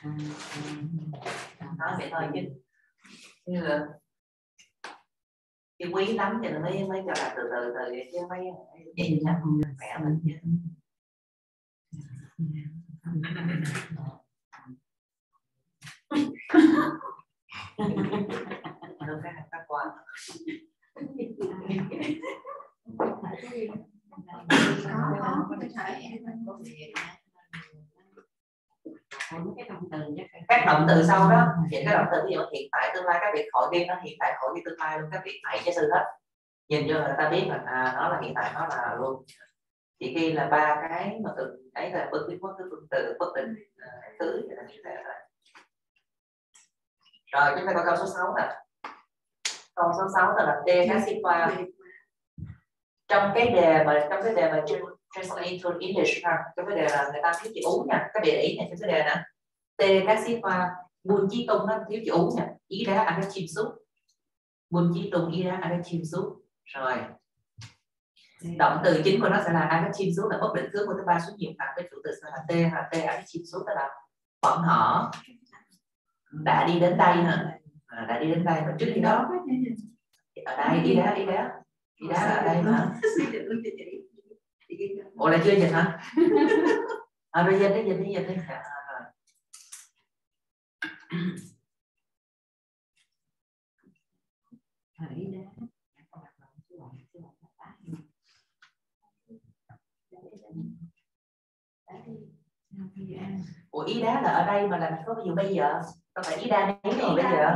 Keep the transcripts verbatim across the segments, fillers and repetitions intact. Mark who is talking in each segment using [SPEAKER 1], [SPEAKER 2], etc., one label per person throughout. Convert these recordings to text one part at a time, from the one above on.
[SPEAKER 1] Nói vậy thôi chứ như là cái quý lắm cho nên mới mới cho là từ từ từ chứ mấy vậy chắc không khỏe mình chứ. Đâu phải học các quan
[SPEAKER 2] có có cái thời em có việc
[SPEAKER 1] các động từ sau đó, những cái động từ ví dụ hiện tại tương lai, các việc hội viên nó hiện tại hội viên tương lai luôn, các việc tại cho sư hết nhìn vô là ta biết là à, nó là hiện tại, nó là luôn. Chỉ khi là ba cái mà từ ấy là bất biến mất, từ từ bất định thứ là như thế. Rồi chúng ta coi câu số sáu nè. Câu số sáu là D các xích qua. Trong cái đề mà trong cái đề mà translate into English ha, trong cái đề là người ta thiếu chữ ú nha, các địa ý này trong cái đề nè. T các xích qua buôn chi tung nó thiếu chữ ú nha, ý đá ăn cái chim sút. Buôn chi tung ý đá ăn cái chim sút. Rồi. Động từ chính của nó sẽ là ăn cái chim sút, là bất định khứ của thứ ba số nhiều phạt với chủ từ sẽ là T, là T ăn cái chim sút, tức là bọn họ đã đi đến đây hả? À, đã đi đến đây mà trước khi đó ở đây đi đá đi đá đi đá là ở đây hả? Ủa là chưa dịch hả? À, rồi dịch đi dịch đi dịch đi. À, rồi. Ủa ý đá là ở đây mà làm có ví dụ bây giờ có phải ý đá đấy rồi bây giờ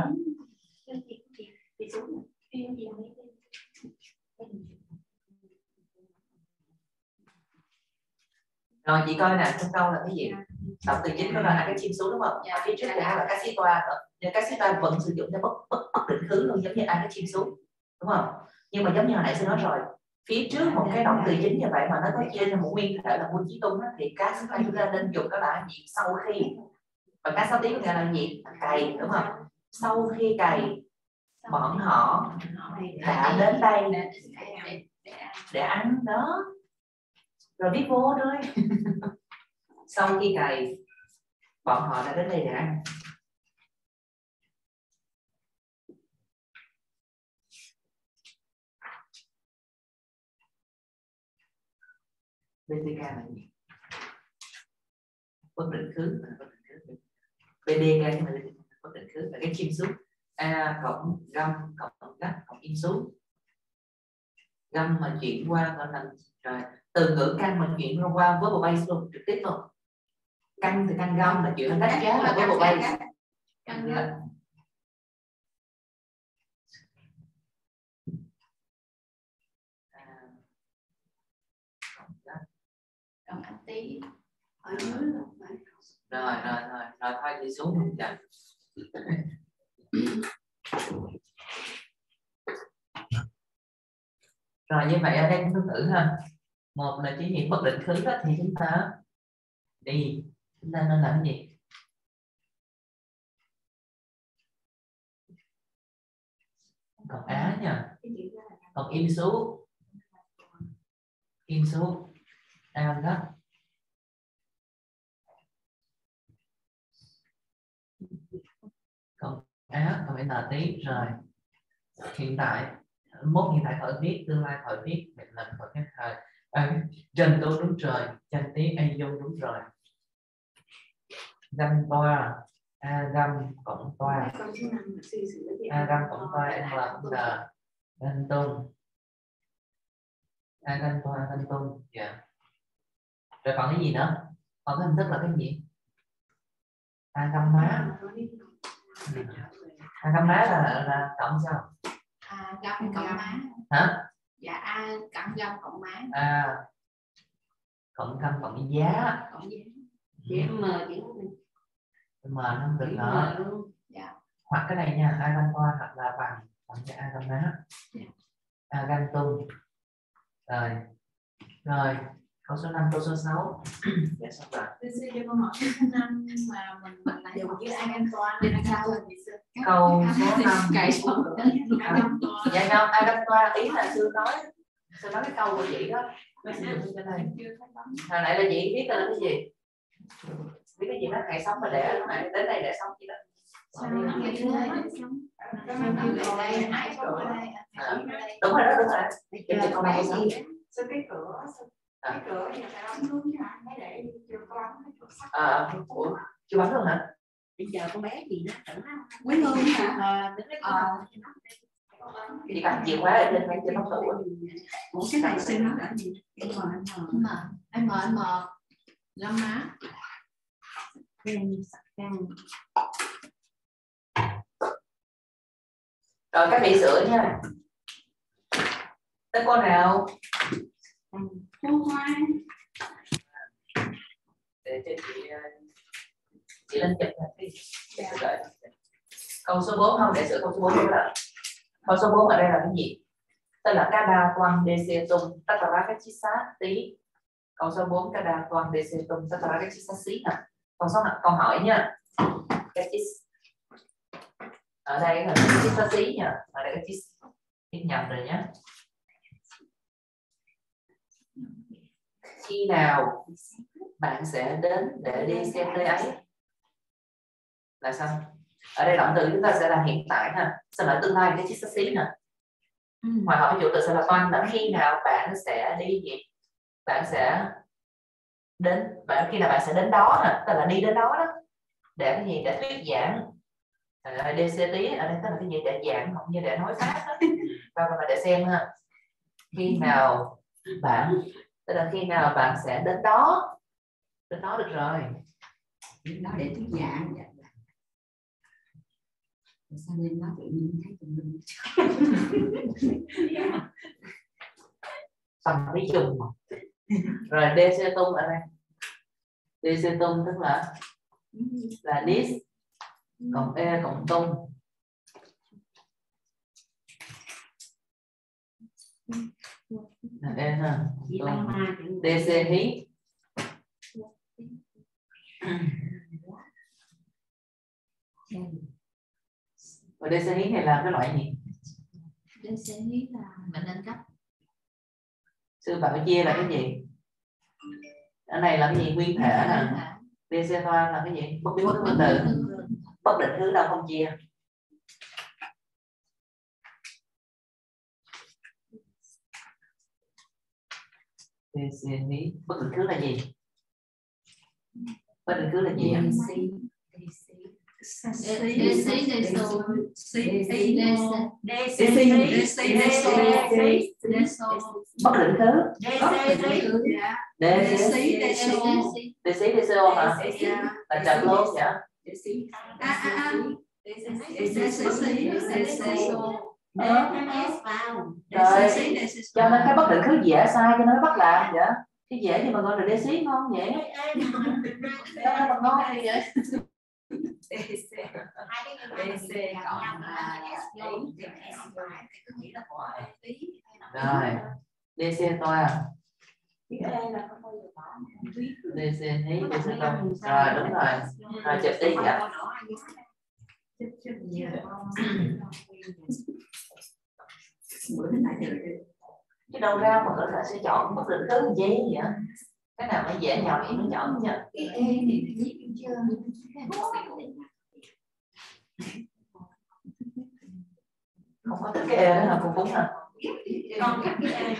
[SPEAKER 1] rồi chị coi nè, trong câu là cái gì? Động từ chính nó là cái chim xuống đúng không? Ở phía trước của nó là cái xí toa, nhưng cái xí toa vẫn sử dụng cho bất bất bất định khứ luôn, giống như ai cái chim xuống đúng không? Nhưng mà giống như hồi nãy tôi nói rồi, phía trước một cái động từ chính như vậy mà nó có chia ra một nguyên thể là buôn chí tung đó, thì cái xí toa chúng ta nên dùng đó là gì? Sau khi, và cái sáu tiếng là gì? Cày đúng không? Sau khi cày bọn họ đã đến đây để ăn đó, rồi viết vô thôi. Sau khi cày bọn họ đã đến đây để ăn. bê tê ca là gì? Bất định khứ. bê đê ca nhưng mà bất định khứ là cái chim xuống. A cộng găm cộng gắt cộng in xuống. Găm mà chuyển qua gọi là rồi từ ngữ căn mà chuyển qua verbal base luôn, trực tiếp luôn. Căn từ căn găm là chuyển đến giá là verbal base. Căn găm.
[SPEAKER 2] Còn anh tí ở dưới rồi.
[SPEAKER 1] Rồi rồi rồi rồi thôi đi xuống luôn dạ. Rồi như vậy ở đây chúng ta thử ha. Một là chỉ hiện bất định khứ đó, thì chúng ta đi chúng ta nên làm cái gì? Còn á nha, còn in số in số a đó. Còn á còn phải là tí rồi. Hiện tại mốt hiện tại thời tiết, tương lai thời tiết, mệnh lệnh của cái thời à, trần tôi đúng trời, chân tí ai vô đúng rồi. Găm toa a găm cộng toa a găm cộng toa em là cũng là găm tung a găm toa găm tung dạ. Rồi còn cái gì nữa? Còn cái hình thức là cái gì? A găm má. A găm má là là cộng sao?
[SPEAKER 2] A găm cộng má.
[SPEAKER 1] Hả?
[SPEAKER 2] Dạ a cộng găm cộng má.
[SPEAKER 1] A cộng găm cộng giá.
[SPEAKER 2] Cộng giá. Chữ M chữ
[SPEAKER 1] M nó không được nữa.
[SPEAKER 2] Dạ.
[SPEAKER 1] Hoặc cái này nha, a găm toa hoặc là bằng bằng cho a găm má. A găm tung. Rồi. Rồi, câu số năm, câu số sáu. Dạ xong rồi.
[SPEAKER 2] Tôi sẽ cho câu hỏi số năm mà mình mình lại dùng với a găm toa thì sao là gì sư?
[SPEAKER 1] Câu số năm.
[SPEAKER 2] Cày số.
[SPEAKER 1] Dạ không, a găm toa ý là sư nói. Sư nói cái câu của chị đó. Mới sử dụng cái này. Hồi nãy là chị biết là cái gì? biết cái gì đó ngày sống mà để này đến đây để sống gì đó. Đúng rồi đó, đúng rồi. Cái chuyện con này sống.
[SPEAKER 2] Cái cửa, cái cửa thì phải đóng đúng chứ hả? Mới để chưa có bấm cái sắt.
[SPEAKER 1] À, ủa, chưa bấm luôn hả?
[SPEAKER 3] Bây giờ con bé gì đó tưởng
[SPEAKER 2] Quý Hương hả?
[SPEAKER 3] ờ
[SPEAKER 2] Ờ.
[SPEAKER 1] Thì đặt chìa khóa ở trên ngay trên nóc tủ.
[SPEAKER 2] Ủa cái này xin nó là gì? Em mờ em mờ.
[SPEAKER 3] em mờ em mờ lắm má.
[SPEAKER 1] Rồi các vị sửa nha. Tới cô nào?
[SPEAKER 2] Cô Hoa.
[SPEAKER 1] Để cho chị chị lên chụp này. Câu số bốn không, để sửa câu số bốn nữa. Câu số bốn ở đây là cái gì? Tức là cada quang dese tum tatara cái chi sát tí. Câu số bốn cada quang dese tum tatara cái chi sát xí nè. Câu số câu hỏi nha. Cái chi ở đây là cái chi sát xí nha. Ở đây cái chi ít nhầm rồi nhé. Khi nào bạn sẽ đến để đi xem nơi ấy? Là sao? Ở đây động từ chúng ta sẽ là hiện tại ha, sau lại tương lai cái chiếc sát xí nè. Ngoài hỏi chủ từ sẽ là toan là khi nào bạn sẽ đi gì? Bạn sẽ đến, bạn khi nào bạn sẽ đến đó nè, tức là đi đến đó đó. Để cái gì? Để thuyết giảng. À, đê xê tí ở đây tức là cái gì? Để giảng hoặc như để nói pháp đó. Và là để xem ha. Khi nào bạn, tức là khi nào bạn sẽ đến đó? Đến đó được rồi.
[SPEAKER 2] Đến đó để thuyết giảng. Sao nên nó tự nhiên thấy tụi mình
[SPEAKER 1] Xong cái chung mà. Rồi đê xê tung ở đây. đê xê tung tức là là this cộng e cộng tung. Là e ha. đê xê hí. Và đê xê hí này là cái loại gì?
[SPEAKER 3] đê xê hí là mình lên cấp.
[SPEAKER 1] Sư bảo chia là cái gì? Ở này là cái gì? Nguyên thể nè. đê xê toa là cái gì? Bất biến bất tương tự. Bất định thứ đâu không chia. đê xê hí. Bất định thứ là gì? Bất định thứ là gì ạ? Bất định thứ. đê xê đê xê đê xê ô hả? Là chật luôn nhỉ? Rồi, cho nên cái bất định thứ dễ sai cho nên nó bắt làm vậy. Cái dễ gì mà gọi là đê xê ngon vậy? Sao mà ngon vậy? Rồi, đê xê toa. đê xê hí, đê xê tung. Rồi, đúng rồi. Rồi, chụp tí nha. Chứ đâu ra mà người ta sẽ chọn bất định thứ gì vậy? Cái nào mà dễ nhầm thì nó chọn nha.
[SPEAKER 2] cái e thì viết chưa?
[SPEAKER 1] Không có thích cái e đó là cô Phúng hả?
[SPEAKER 2] Con thích cái e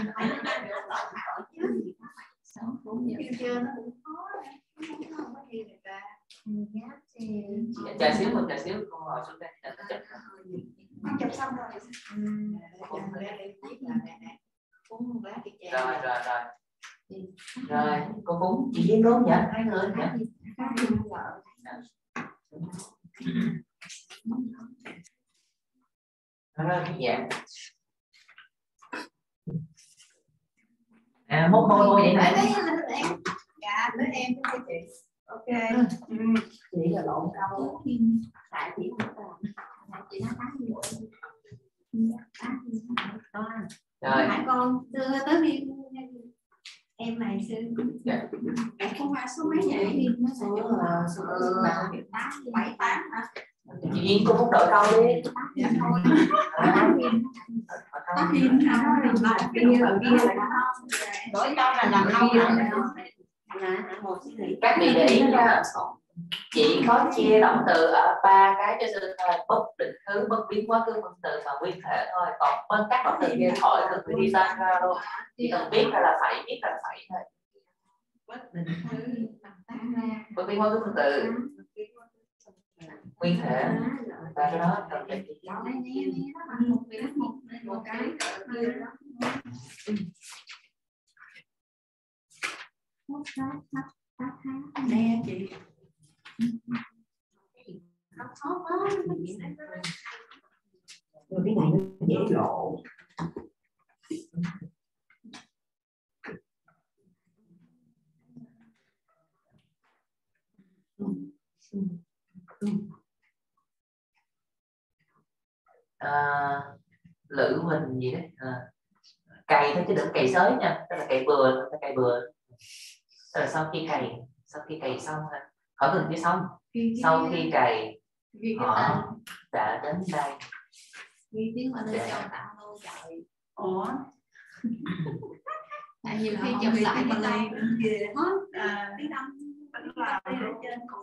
[SPEAKER 2] chưa? Nó cũng khó. Không có gì người ta.
[SPEAKER 1] Chờ xíu một chờ xíu con ngồi xuống đây để nó chụp.
[SPEAKER 2] Con chụp xong rồi.
[SPEAKER 1] Rồi rồi rồi. Rồi cô Phúng chị Duyên luôn vậy? Hai người nhỉ? Rồi dạ. À mốt môi môi vậy này.
[SPEAKER 2] Dạ với em với chị. Ok.
[SPEAKER 3] Chị là lộn câu tại chị không làm chị nói tám mươi
[SPEAKER 1] Rồi.
[SPEAKER 2] Hỏi con đưa tới đi em này sư em không qua số mấy vậy
[SPEAKER 3] số số
[SPEAKER 2] bảy tám hả?
[SPEAKER 1] Chị Duyên cô Phúng đổi câu đi.
[SPEAKER 2] Dạ thôi. Có phim hả? Rồi kia rồi kia là
[SPEAKER 3] đổi câu là làm lâu rồi.
[SPEAKER 1] Các vị để ý nha. chỉ có chia động từ ở ba cái cho nên thôi, bất định khứ, bất biến quá khứ phân từ và nguyên thể thôi, còn bên các động từ kia khỏi cần phải đi tan ra luôn, chỉ cần biết ra là phải, biết ra là phải thôi.
[SPEAKER 2] Bất định khứ tan ra,
[SPEAKER 1] bất biến quá khứ phân từ, nguyên thể và cái đó cần phải
[SPEAKER 2] một cái một cái nè chị
[SPEAKER 3] khó quá. Rồi cái này nó dễ lộ.
[SPEAKER 1] À, Lữ Huỳnh gì đấy, à, cày thôi chứ đừng cày sới nha, tức là cày bừa, cày bừa. Tức là sau khi cày, sau khi cày xong ha, khỏi cần cái xong, sau khi cày họ đã đến đây.
[SPEAKER 2] ghi tiếng mà nên chọn tặng luôn trời. Ủa tại vì khi chụp lại cái này về hết tiếng Anh vẫn là ở trên cùng.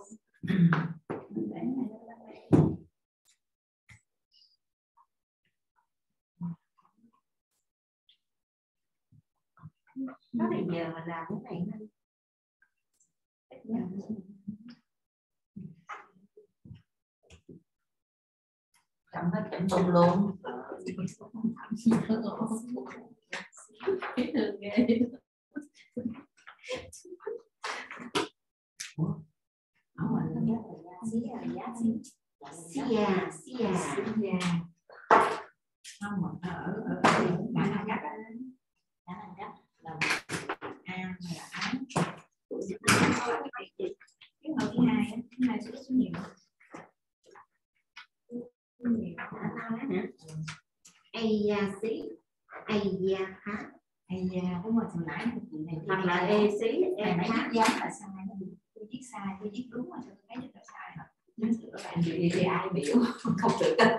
[SPEAKER 3] Nó là giờ mà làm cái này nên
[SPEAKER 1] chấm hết chấm tung luôn.
[SPEAKER 3] ở ngoài nó giá xí à giá xí xí già xí già xí già không mà ở ở ở cả hai cách cả hai cách là an hay là án cái mẫu thứ hai thứ hai số số nhiều ai da xí ai da há ai da đúng rồi hồi nãy hoặc là e xí em há giá là sai tôi viết sai tôi viết đúng mà tôi thấy là sai hả nó sửa lại thì thì ai biểu không tự tin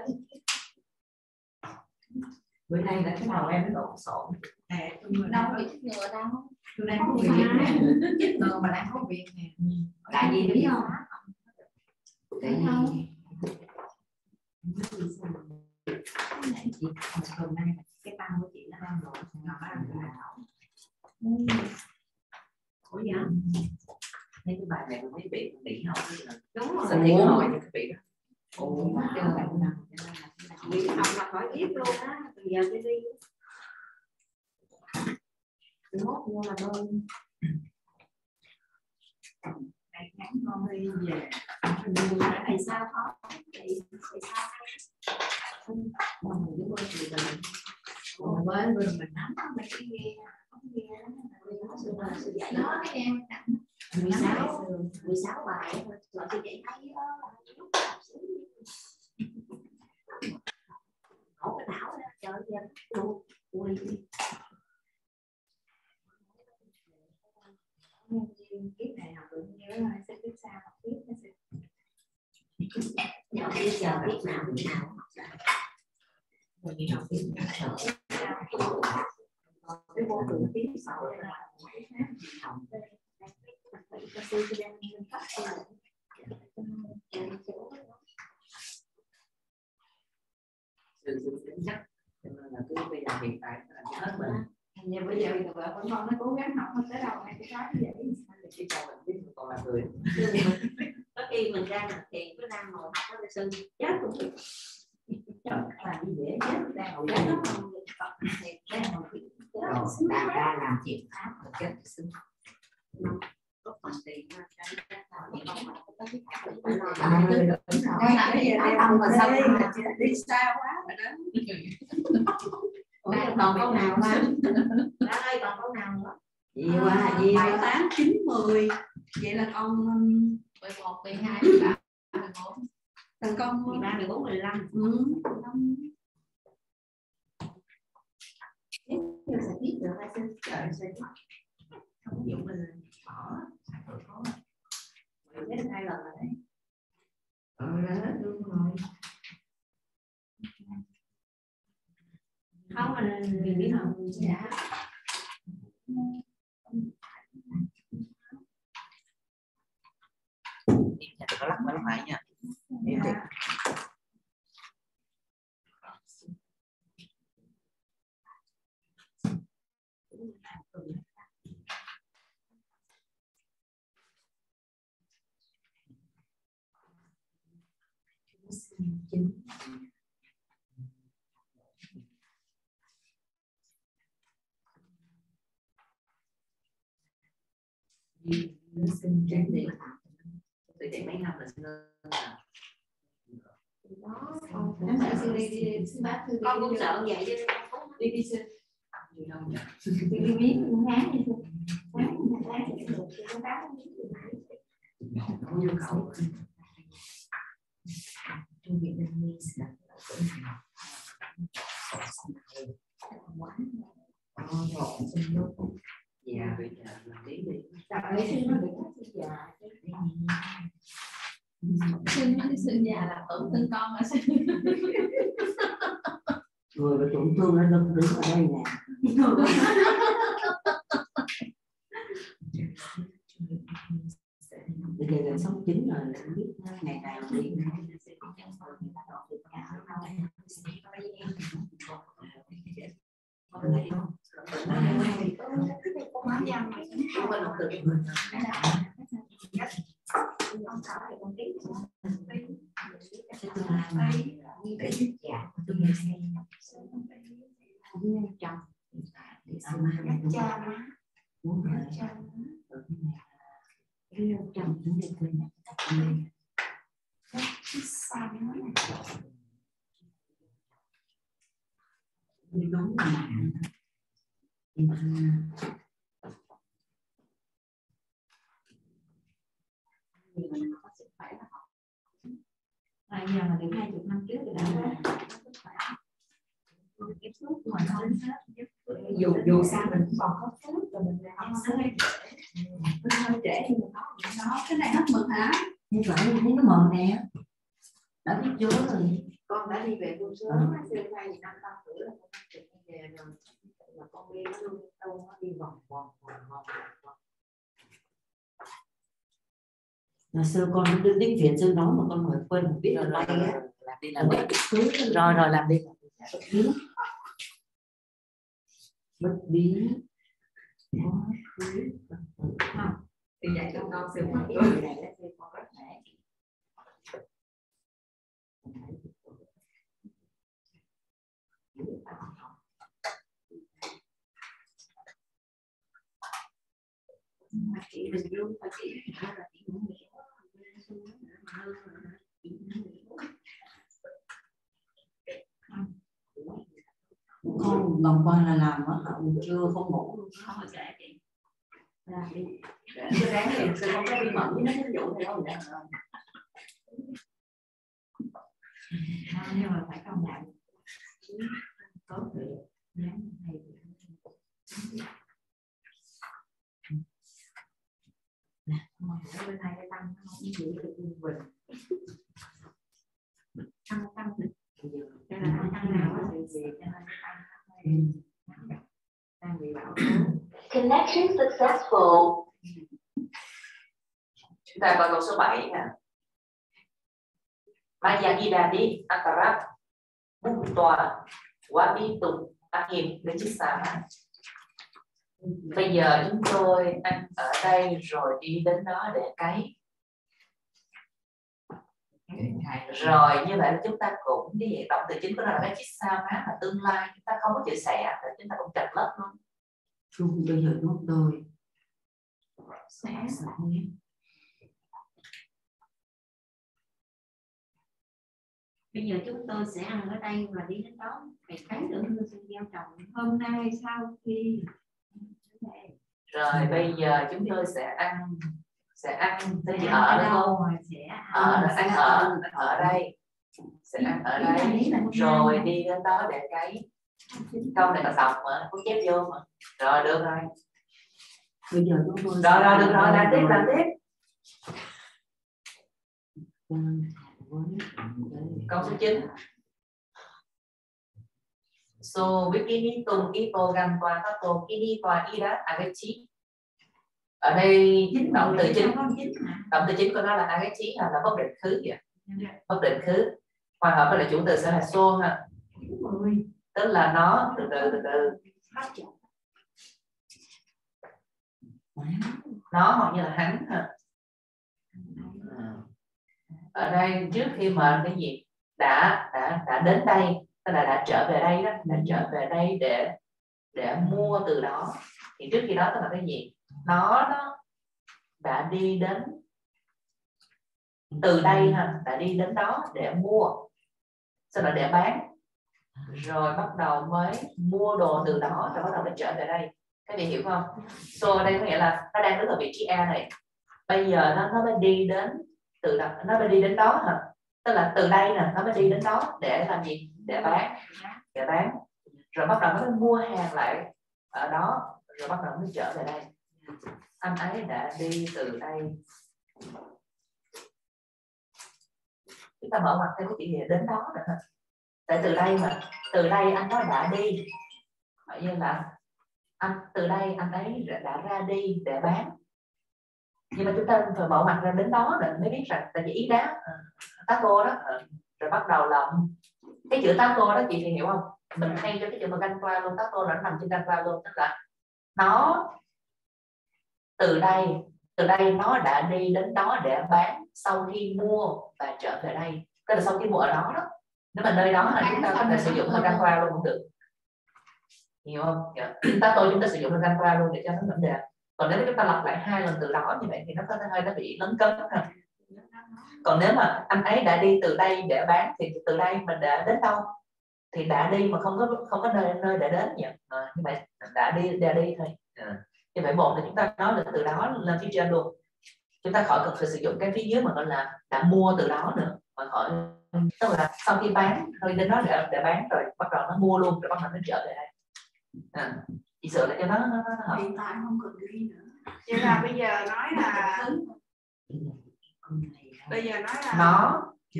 [SPEAKER 3] bữa nay là cái đầu em nó lộn xộn nè tôi đâu có bị chích ngừa đâu tôi đang có việc nè chích ngừa mà đang có việc nè tại vì biết không tại vì cái này chị hôm nay cái tăng của chị nó đang lộn nó đang đảo ủa vậy
[SPEAKER 1] Mấy cái bài này cũng thấy bị bị học
[SPEAKER 3] đúng rồi
[SPEAKER 1] sao thấy hỏi những cái bị đó.
[SPEAKER 3] Ồ, bị học là khỏi biết luôn á, từ giờ tới đi. Nốt mua là bơm. Ngày ngắn ngon đi về. Thầy sao khó? Thầy sao? Mà mình cứ bơm thì mình còn với mình mình nắm mấy cái nghe, không nghe đó cái em mười sáu mười sáu bài rồi tôi dạy thấy hổ cái não đó trời ơi luôn ui kiếp này học được nhớ rồi sẽ biết sao học tiếp nó sẽ giờ bây giờ biết nào biết nào rồi đi học tiếp nào cái vô tượng tiếp sau là học cái sư cho đang nghiên phát
[SPEAKER 1] sự sự tính chắc cho nên là cứ bây giờ hiện tại là hết mình.
[SPEAKER 3] Nhưng bây giờ bây giờ vợ con nó cố gắng học tới đâu hay cái cái như vậy
[SPEAKER 1] Chứ sao mình biết còn là người
[SPEAKER 3] có khi mình ra mặt tiền cứ đang ngồi học đó là sư chết cũng được làm gì dễ chết đang ngồi chết nó thì đang ngồi đang ra làm chuyện pháp rồi chết sư có phần tiền ông mà sao đi xa quá rồi đó còn câu nào ba ơi còn câu nào nữa gì qua gì
[SPEAKER 2] bảy tám chín mười vậy là con mười một mười hai mười ba mười bốn từng con
[SPEAKER 3] mười ba mười bốn mười lăm
[SPEAKER 2] ừ.
[SPEAKER 3] Nếu sẽ biết được hay xin trời sẽ không dụng mình bỏ đến hai lần rồi đấy ờ đó đúng rồi không mình mình biết không dạ
[SPEAKER 1] nó lắc nó phải nha. Em được.
[SPEAKER 3] Chính
[SPEAKER 1] Nó sinh tránh điện từ điện mấy năm là sinh lên à.
[SPEAKER 3] đó con cũng sợ sư đi đi sư bác sư con cũng sợ vậy đi đi đi sư
[SPEAKER 1] Đi đâu nhỉ?
[SPEAKER 3] đi đi miếng cũng ngán đi sư ngán cũng ngán thì được sư có đá miếng thì phải
[SPEAKER 1] Có nhu cầu
[SPEAKER 3] trong việc làm gì sẽ
[SPEAKER 1] có một sinh lúc dạ bây giờ mình tí đi
[SPEAKER 3] tại sư nó được sư già
[SPEAKER 2] sư nói sư già là tổn thương con hả sư?
[SPEAKER 4] Người bị tổn thương nó đứng đứng ở đây nè. Bây giờ là sống chín rồi, không biết ngày này đi.
[SPEAKER 3] trong
[SPEAKER 4] Cha má muốn rồi cái chồng chúng tôi quên
[SPEAKER 3] xa nó
[SPEAKER 4] đúng là
[SPEAKER 3] bây giờ mà được hai chục năm trước thì đã sức khỏe tiếp xúc mà nó dù dù sao mình cũng còn có phút rồi mình làm nó hơi trễ nó hơi trễ thì mình nói nó cái này hết mực hả?
[SPEAKER 4] như vậy thấy nó mờ nè đã biết chưa rồi
[SPEAKER 3] Con đã đi về buổi sớm á sư hai gì năm năm tuổi là con trực đi về rồi mà con đi nó luôn đâu nó đi vòng vòng vòng vòng
[SPEAKER 4] ngày xưa con đứng tiếng Việt sư nói mà con hỏi quên một biết là bay á
[SPEAKER 1] làm đi làm đi
[SPEAKER 4] rồi rồi làm đi bất bí
[SPEAKER 3] không thì dạy cho con sư mất cái này là sư con rất mẹ mà chị đừng luôn mà chị là chị muốn nghĩ
[SPEAKER 4] con lần qua là làm á hả chưa không ngủ luôn
[SPEAKER 3] không sẽ chị là đi
[SPEAKER 1] cái ráng thì sư không có đi mận với nó ví dụ theo vậy
[SPEAKER 3] nhưng mà phải công nhận tốt rồi dáng này nè mà ở bên này cái tăng nó không giữ được yên bình tăng tăng được cho nên tăng nào có sự gì cho nên tăng đang bị bão
[SPEAKER 1] connection successful. Chúng ta coi câu số bảy nè. Mayagidadi Akara Buktoa Wabitu Akim Vechisama. Bây giờ chúng tôi ăn ở đây rồi đi đến đó để cấy. Rồi như vậy là chúng ta cũng cái gì động từ chính của nó là cái chích sa má mà tương lai chúng ta không có chữ xẻ thì chúng ta cũng chặt lớp luôn.
[SPEAKER 4] Chung bây giờ chúng tôi
[SPEAKER 3] sẽ
[SPEAKER 4] nhé.
[SPEAKER 3] Bây giờ chúng tôi sẽ ăn ở đây và đi đến đó phải cấy được hương sen gieo trồng hôm nay sau khi
[SPEAKER 1] rồi bây giờ chúng tôi sẽ ăn sẽ ăn thế gì ở đó không? Ở ăn ở ở đây sẽ ăn ở đây rồi đi đến đó để cấy. Câu này là đọc mà có chép vô mà. Rồi được rồi.
[SPEAKER 4] Bây giờ chúng tôi
[SPEAKER 1] rồi rồi được rồi làm tiếp làm tiếp. Câu số chín. So wikini tung ito gantua tato kini tua ira agachi Ở đây
[SPEAKER 3] Chính
[SPEAKER 1] động từ chính,
[SPEAKER 3] không chính hả?
[SPEAKER 1] động từ chính của nó là ác chí là, là bất định khứ vậy.
[SPEAKER 3] Dạ.
[SPEAKER 1] Bất định khứ hòa hợp với lại chủ từ sẽ là xô ha, tức là nó từ từ từ từ nó hoặc như là hắn ha. Ở đây trước khi mà cái gì đã đã đã đến đây, tức là đã trở về đây đó, đã trở về đây để để mua từ đó, thì trước khi đó tức là cái gì, nó nó đã đi đến từ đây ha, đã đi đến đó để mua, sau đó để bán, rồi bắt đầu mới mua đồ từ đó, rồi bắt đầu mới trở về đây. Các vị hiểu không? So ở đây có nghĩa là nó đang đứng ở vị trí A này, bây giờ nó nó mới đi đến từ đó, nó mới đi đến đó hả? Tức là từ đây nè, nó mới đi đến đó để làm gì? Để bán, để bán, rồi bắt đầu nó mới mua hàng lại ở đó, rồi bắt đầu mới trở về đây. Anh ấy đã đi từ đây. Chúng ta mở mặt theo cái chữ nghĩa đến đó nữa. Tại từ đây mà, từ đây anh nói đã đi, gọi như là anh từ đây anh ấy đã ra đi để bán. Nhưng mà chúng ta phải mở mặt ra đến đó để mới biết rằng tại vì ý đá tá cô đó, rồi bắt đầu là cái chữ tá cô đó chị thì hiểu không? Mình thay cho cái chữ mà ganh qua luôn, tá cô nó nằm trên ganh qua luôn, tức là nó từ đây từ đây nó đã đi đến đó để bán sau khi mua và trở về đây, tức là sau khi mua ở đó đó. Nếu mà nơi đó là chúng ta có thể sử dụng là ganh qua luôn cũng được, hiểu không? Yeah. Tá tô chúng ta sử dụng là ganh qua luôn để cho nó vấn đề. Còn nếu chúng ta lặp lại hai lần từ đó như vậy thì nó có thể hơi nó bị lấn cấn ha. Còn nếu mà anh ấy đã đi từ đây để bán thì từ đây mình đã đến đâu? Thì đã đi mà không có không có nơi nơi để đến nhỉ? À, như vậy đã đi đã đi thôi. À. Như vậy một là chúng ta nói là từ đó lên phía trên luôn. Chúng ta khỏi cần phải sử dụng cái phía dưới mà gọi là đã mua từ đó nữa, mà khỏi, tức là sau khi bán thôi đến đó để để bán rồi bắt đầu nó mua luôn rồi bắt đầu nó trở về đây. À, chỉ sợ là cho nó nó, nó
[SPEAKER 2] hiện tại không cần ghi nữa. Vậy là bây giờ nói là bây giờ nói là
[SPEAKER 1] nó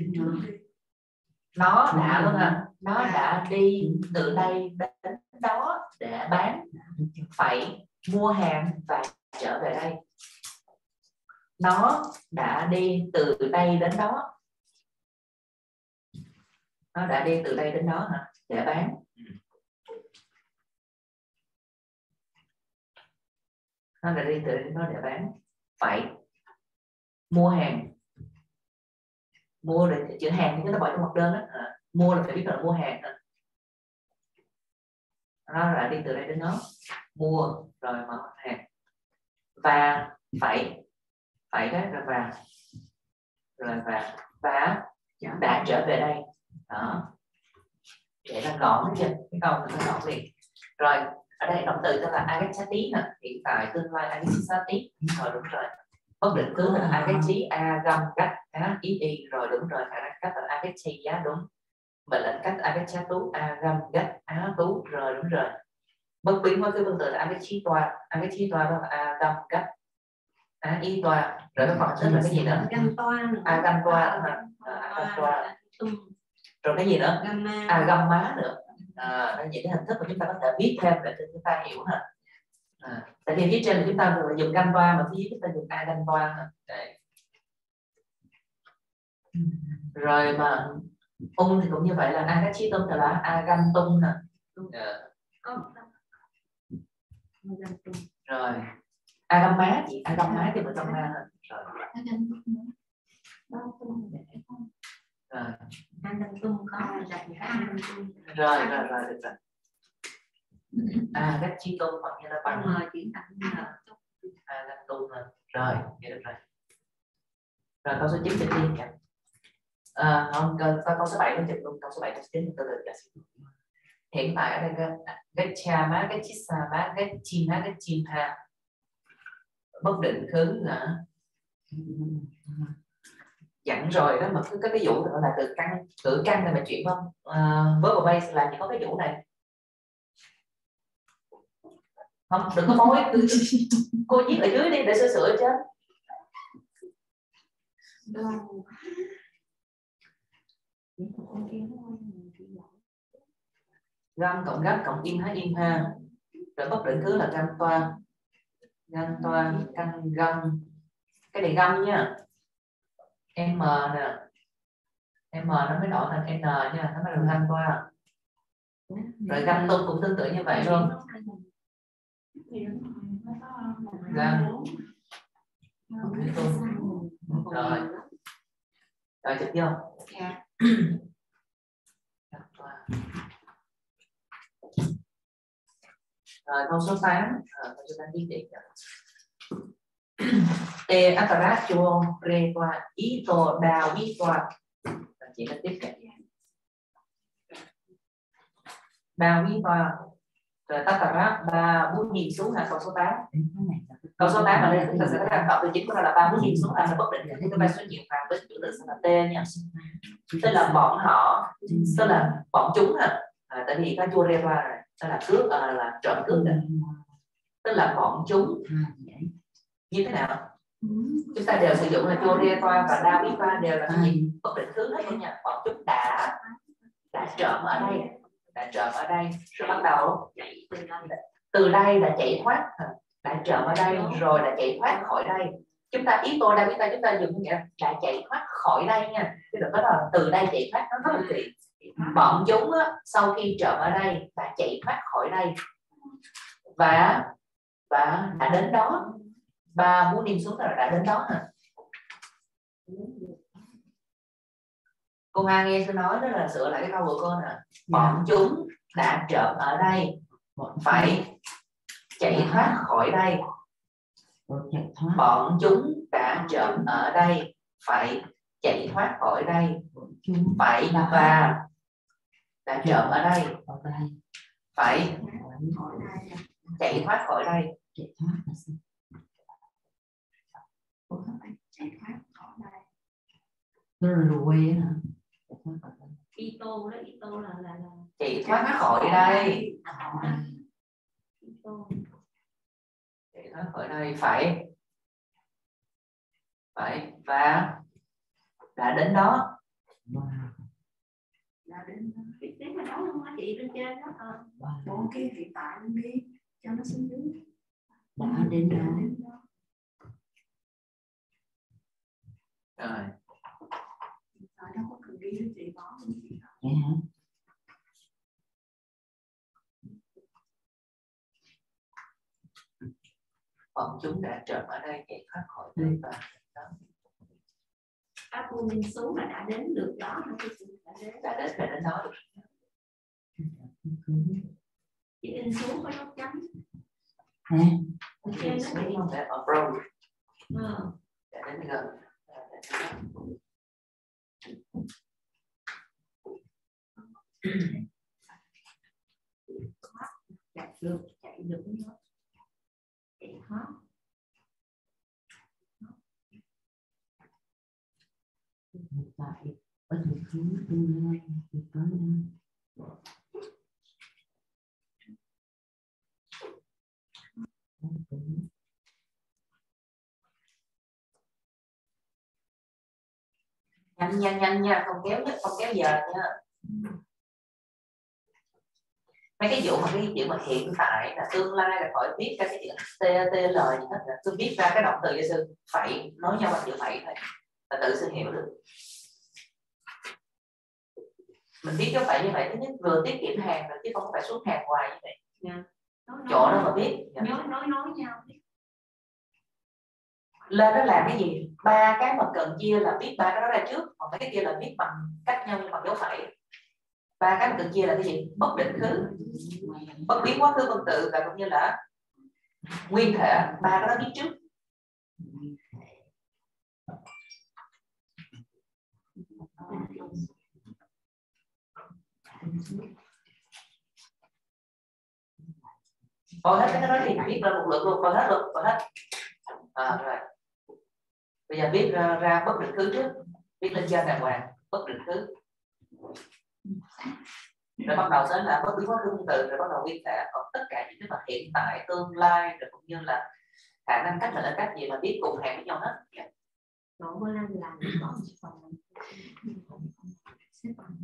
[SPEAKER 1] nó đã luôn à, nó đã đi từ đây đến đó để bán, phải mua hàng và trở về đây. Nó đã đi từ đây đến đó, nó đã đi từ đây đến đó hả? Để bán. Nó đã đi từ đây đến đó để bán, phải mua hàng. Mua để chữ hàng thì chúng ta bỏ trong mặt đơn đó. À, mua là phải biết là mua hàng đó. Nó đã đi từ đây đến đó, mua rồi mở hàng, và phải phải đấy rồi và rồi và và đã trở về đây đó. Vậy là gọn chưa? Cái câu này nó gọn liền. Rồi ở đây động từ tức là agachati nè, hiện tại tương lai agachati. Rồi đúng rồi. Bất định cứ là agachi agam cách á ý y, rồi đúng rồi, khả năng cách là agachi giá đúng. Mệnh lệnh cách agachatu agam cách á tú, rồi đúng rồi. Bất biến với cái vân từ là agachi toa, agachi toa đó là agam cách á ý toa, rồi nó còn tức là cái gì nữa?
[SPEAKER 3] Gam toa nữa.
[SPEAKER 1] À gam toa hả? À, toa. Rồi cái gì nữa? À gam má nữa. À, những cái hình thức mà chúng ta có thể viết thêm để cho chúng ta hiểu ha. À, tại vì phía trên là chúng ta vừa dùng gam toa mà phía dưới chúng ta dùng a gam toa ha. Đấy. Rồi mà ung thì cũng như vậy là agachi tung là a gam tung nè. Rồi a gam má chị, a gam má thì mình trong ma rồi. Rồi. Rồi rồi rồi được rồi. À các chi tung hoặc như là bằng
[SPEAKER 3] mời chuyển thành
[SPEAKER 1] à gam tung rồi. Rồi, vậy được rồi. Rồi câu số chín trên đi nhỉ. À, không, câu số bảy nó chụp luôn, câu số bảy câu số chín từ từ. Hiện tại ở đây cái cha má, cái chít sa má, cái chim má, cái chim ha. Bất định khứ là dặn rồi đó, mà cứ cái ví dụ đó là từ căn, từ căn này mà chuyển không uh, verb base là chỉ có cái vụ này không, đừng có mối cô viết ở dưới đi để sửa sửa chứ. Gam cộng gấp cộng im ha im ha, rồi bất định khứ là gam toa. Găng toan, căng găng. Cái này găng nha. M nè. M nó mới đổi thành N nha, nó mới được găng toan. Rồi găng tung cũng tương tự như vậy luôn. Găng. Rồi. Rồi chụp vô. Rồi câu số tám, rồi chúng ta đi tiếp. Te attraccio requa ito da viqua. Chị đã tiếp cận. Da viqua. Rồi ta tập ra ba bút nhìn xuống là câu số tám. Câu số tám ở đây chúng ta sẽ thấy cặp từ chính của nó là ba bút nhìn xuống là bất định thì cái ba số nhiều hàng với chữ tự sẽ là T nha. Tức là bọn họ, tức là bọn chúng ha. À, tại vì cái chua requa này, tức là cướp à, là trộm cướp này. Tức là bọn chúng như thế nào? Chúng ta đều sử dụng là chua requa và da viqua đều là cái gì? Bất định thứ hết luôn nha. Bọn chúng đã đã trộm ở đây. Đã trộm ở đây rồi bắt đầu từ đây là chạy thoát, đã trộm ở đây rồi là chạy thoát khỏi đây. Chúng ta ý tôi đây chúng ta chúng ta dùng nghĩa là đã chạy thoát khỏi đây nha, chứ đừng có là từ đây chạy thoát, nó rất là kỳ. Bọn chúng á, sau khi trộm ở đây đã chạy thoát khỏi đây và và đã đến đó. Ba muốn đi xuống là đã đến đó nè. Cô Nga nghe tôi nói đó là sửa lại cái câu của cô nè. Bọn chúng đã trộm ở đây phải chạy thoát khỏi đây. Bọn chúng đã trộm ở đây phải chạy thoát khỏi đây. Phải và đã trộm ở đây phải chạy thoát khỏi đây.
[SPEAKER 3] Chạy thoát khỏi đây.
[SPEAKER 4] Nó là lùi hả?
[SPEAKER 3] Ito đó, Ito là là là
[SPEAKER 1] chạy thoát khỏi đây.
[SPEAKER 3] Ito.
[SPEAKER 1] Chạy thoát khỏi đây phải phải và đã đến đó.
[SPEAKER 3] Đã đến đó. Việc tiếp mà đó không hả chị bên trên đó à. Bộ kia hiện tại luôn đi cho nó xuống dưới.
[SPEAKER 4] Đã đến đó.
[SPEAKER 1] Rồi.
[SPEAKER 3] Ở đâu có cần đi với chị bỏ luôn chị.
[SPEAKER 4] Vậy hả?
[SPEAKER 1] Bọn chúng đã trộm ở đây chạy thoát khỏi đây và
[SPEAKER 3] Các cô nhìn xuống là đã đến được đó hả chị? Đã đến
[SPEAKER 1] đã đến đã đến đó được.
[SPEAKER 3] Chị in xuống có dấu chấm.
[SPEAKER 4] Hả?
[SPEAKER 3] Ở trên đó chị.
[SPEAKER 1] Để approach.
[SPEAKER 3] Ờ.
[SPEAKER 1] Đã đến gần.
[SPEAKER 3] Chạy được, chạy được nữa. Chạy thoát.
[SPEAKER 4] Hiện tại ở thực hướng tương lai thì có năng
[SPEAKER 1] Nhanh nhanh nhanh nha, không kéo nhất không kéo giờ nha. Mấy cái vụ mà cái chuyện mà hiện tại là tương lai là khỏi biết cái chuyện t t l gì hết, là tôi viết ra cái động từ gia sư phải nói nhau bằng chữ phải thôi là tự sư hiểu được. Mình viết dấu phải như vậy thứ nhất vừa tiết kiệm hàng rồi chứ không phải xuống hàng hoài như vậy.
[SPEAKER 3] Yeah. Nói,
[SPEAKER 1] Chỗ đó mà biết
[SPEAKER 3] nói nói nói, nói nhau
[SPEAKER 1] lên đó làm cái gì, ba cái mà cần chia là viết ba cái đó ra trước, còn mấy cái kia là viết bằng cách nhau nhưng bằng dấu phẩy. Ba cái mà cần chia là cái gì? Bất định khứ, bất biến quá khứ分tử và cũng như là nguyên thể. Ba cái đó viết trước. Coi hết cái đó thì viết ra một lượt luôn, coi hết luôn, coi hết. À, rồi. Bây giờ viết ra, ra bất định khứ trước, viết lên trên đàng hoàng, bất định khứ. Rồi bắt đầu sẽ là bất biến quá khứ phân tử, rồi bắt đầu nguyên thể. Còn tất cả những cái mà hiện tại, tương lai, rồi cũng như là khả năng cách là cách gì mà viết cùng hàng với nhau hết. Yeah.
[SPEAKER 3] Chỗ bữa nay làm có một phần xếp bằng.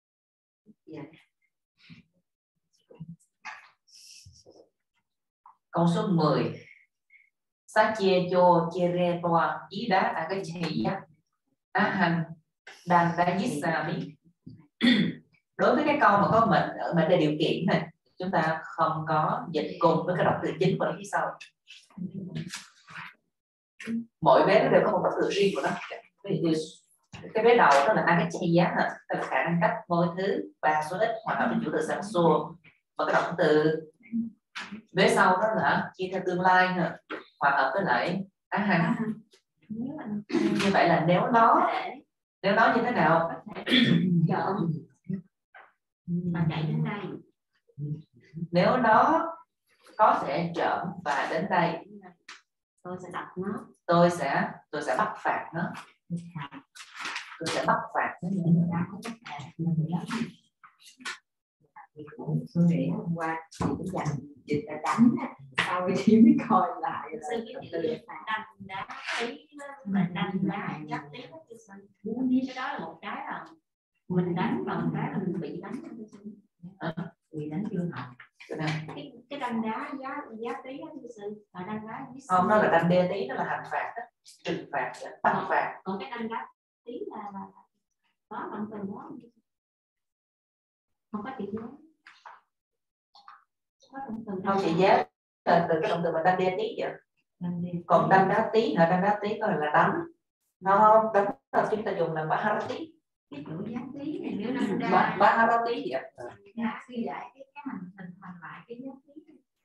[SPEAKER 1] Yeah. Câu số mười. Sa chia cho chia re toa ý đá à cái gì á á hành đàn đa dít sa mi. Đối với cái câu mà có mệnh ở mệnh đề điều kiện này, chúng ta không có dịch cùng với cái động từ chính của nó phía sau. Mỗi vế nó đều có một động từ riêng của nó. Cái vế đầu đó là a cái chay giá nè, tức là khả năng cách mọi thứ và số ít hoặc là chủ từ sang xua, và cái động từ vế sau đó là chia theo tương lai nè, hòa hợp với lại á hành. Như vậy là nếu nó nếu nó như thế nào?
[SPEAKER 3] Chọn mà chạy đến đây.
[SPEAKER 1] Nếu nó có thể trộm và đến đây,
[SPEAKER 3] tôi sẽ đập nó.
[SPEAKER 1] Tôi sẽ tôi sẽ bắt phạt nó. Tôi sẽ bắt phạt nó.
[SPEAKER 3] Tôi nghĩ hôm qua thì cũng dành dịch là đánh sau thì mới coi lại sư cái từ đanh đá tí là đanh đá chắc tí muốn biết cái đó là một cái là mình đánh và một cái là mình bị đánh bị đánh chưa học cái cái đanh đá giá giá tí đó sư và đanh đá
[SPEAKER 1] không, nó là đanh đê tí, nó là hành phạt đó, trừng phạt, bắt phạt.
[SPEAKER 3] Còn cái đanh đá tí là là có động từ đó không có chuyện đó.
[SPEAKER 1] Không, chị giá là từ cái động từ mà đanh đê tí vậy. Còn đanh đá tí hả? Đanh đá tí có là đánh. Không, đánh là chúng ta dùng là bá ha tí.
[SPEAKER 3] Cái chữ giá tí này nếu nó
[SPEAKER 1] Bá bá ha tí vậy.
[SPEAKER 3] Giá suy giải cái cái hình hình thành lại cái giá tí.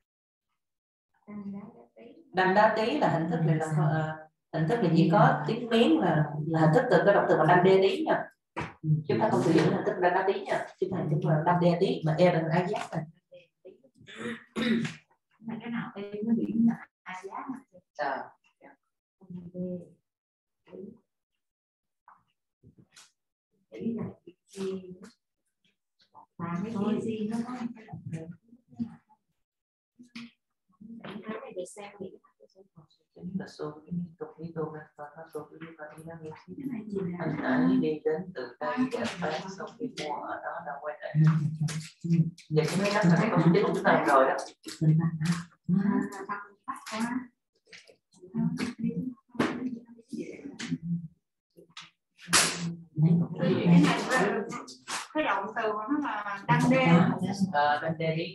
[SPEAKER 1] Đanh đá tí là hình thức này là uh, hình thức này chỉ có tiếng Miến là là hình thức từ cái động từ mà đanh đê tí nha. Chúng ta không sử dụng hình thức đanh đá tí nha. Chúng ta chúng là đanh đê tí mà e là ai giác này.
[SPEAKER 3] Là cái nào em nó bị là a giá mà.
[SPEAKER 1] À.
[SPEAKER 3] Ý là gì? Mà cái thôi gì nó có cái này xem đi.
[SPEAKER 1] Chính là số cái tục đi đồ này và nó số đi và đi ra người anh ấy đi đến từ đây để bán xong khi mua ở đó là quay lại. Vậy cái mấy đất này có chính chúng ta rồi đó.
[SPEAKER 2] Cái động từ nó là đăng đê.
[SPEAKER 1] Đăng đê đi.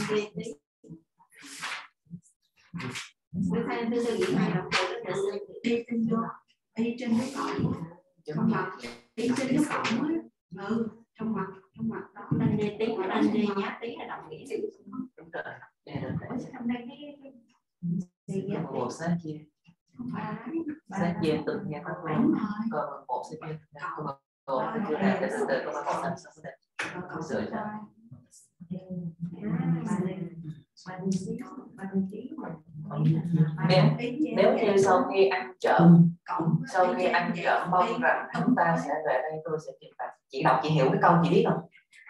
[SPEAKER 2] Đi trên vô, đi trên cái cọng trong mặt, đi trên cái cọng ấy, ừ, trong mặt, trong mặt đó.
[SPEAKER 3] Đăng đê tí, đăng đê giá tí là đồng nghĩa.
[SPEAKER 1] Đúng rồi.
[SPEAKER 3] Trong đây cái
[SPEAKER 1] gì vậy? Một sát chia. Sát chia từ nhà con người. Còn một sát chia. Còn một chưa đạt cái từ từ có một sát chia. Không sửa cho. Nếu, nếu như sau khi ăn trộm sau khi ăn trộm mong rằng chúng ta sẽ về đây tôi sẽ trừng phạt. Chị đọc chị hiểu cái câu chị biết không?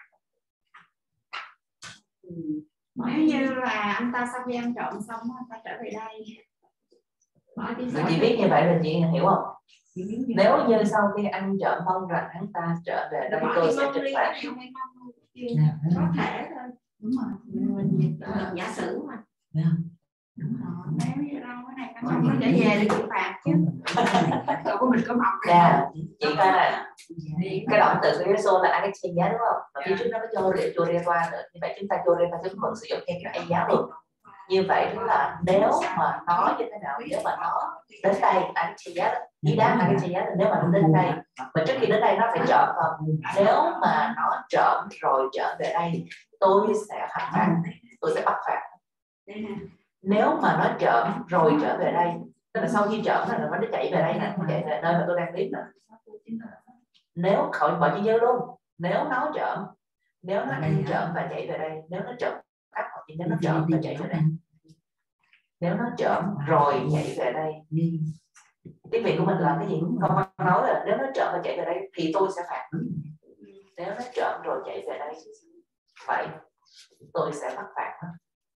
[SPEAKER 2] Nếu như là anh ta sau khi ăn trộm xong anh ta trở về đây.
[SPEAKER 1] Chị biết như vậy là chị hiểu không? Nếu như sau khi ăn trộm mong rằng hắn ta trở về đây tôi sẽ trừng phạt.
[SPEAKER 2] Có thể thôi. Đúng rồi. Mình giả sử mà. Đúng rồi. Nếu như đâu cái này không có trở về để trừng phạt chứ. Cậu của mình có mọc.
[SPEAKER 1] Dạ, chị coi này. Cái động từ cái số là Alexia giá đúng không? Và phía trước nó có cho để cho re qua nữa. Như vậy chúng ta cho re qua chúng còn sử dụng thêm cái ai giá luôn. Như vậy là nếu mà nó như thế nào, nếu mà nó đến đây Alexia giá ý đá Alexia giá nếu mà nó đến đây mà trước khi đến đây nó phải trộm không? Nếu mà nó trộm rồi trở về đây tôi sẽ phạt phạt, tôi sẽ bắt phạt. Nếu mà nó trộm rồi trở về đây, tức là sau khi trộm là nó chạy về đây nè, chạy về nơi mà tôi đang tiếp nè. Nếu khỏi bỏ chữ nhớ luôn, nếu nó trộm, nếu nó ăn trộm và chạy về đây, nếu nó trộm, áp hoặc nếu nó trộm và chạy về đây, nếu nó trộm rồi chạy về đây, tiếng Việt của mình là cái gì? Không nói là nếu nó trộm và chạy về đây thì tôi sẽ phạt. Nếu nó trộm rồi chạy về đây, phải tôi sẽ bắt phạt nó.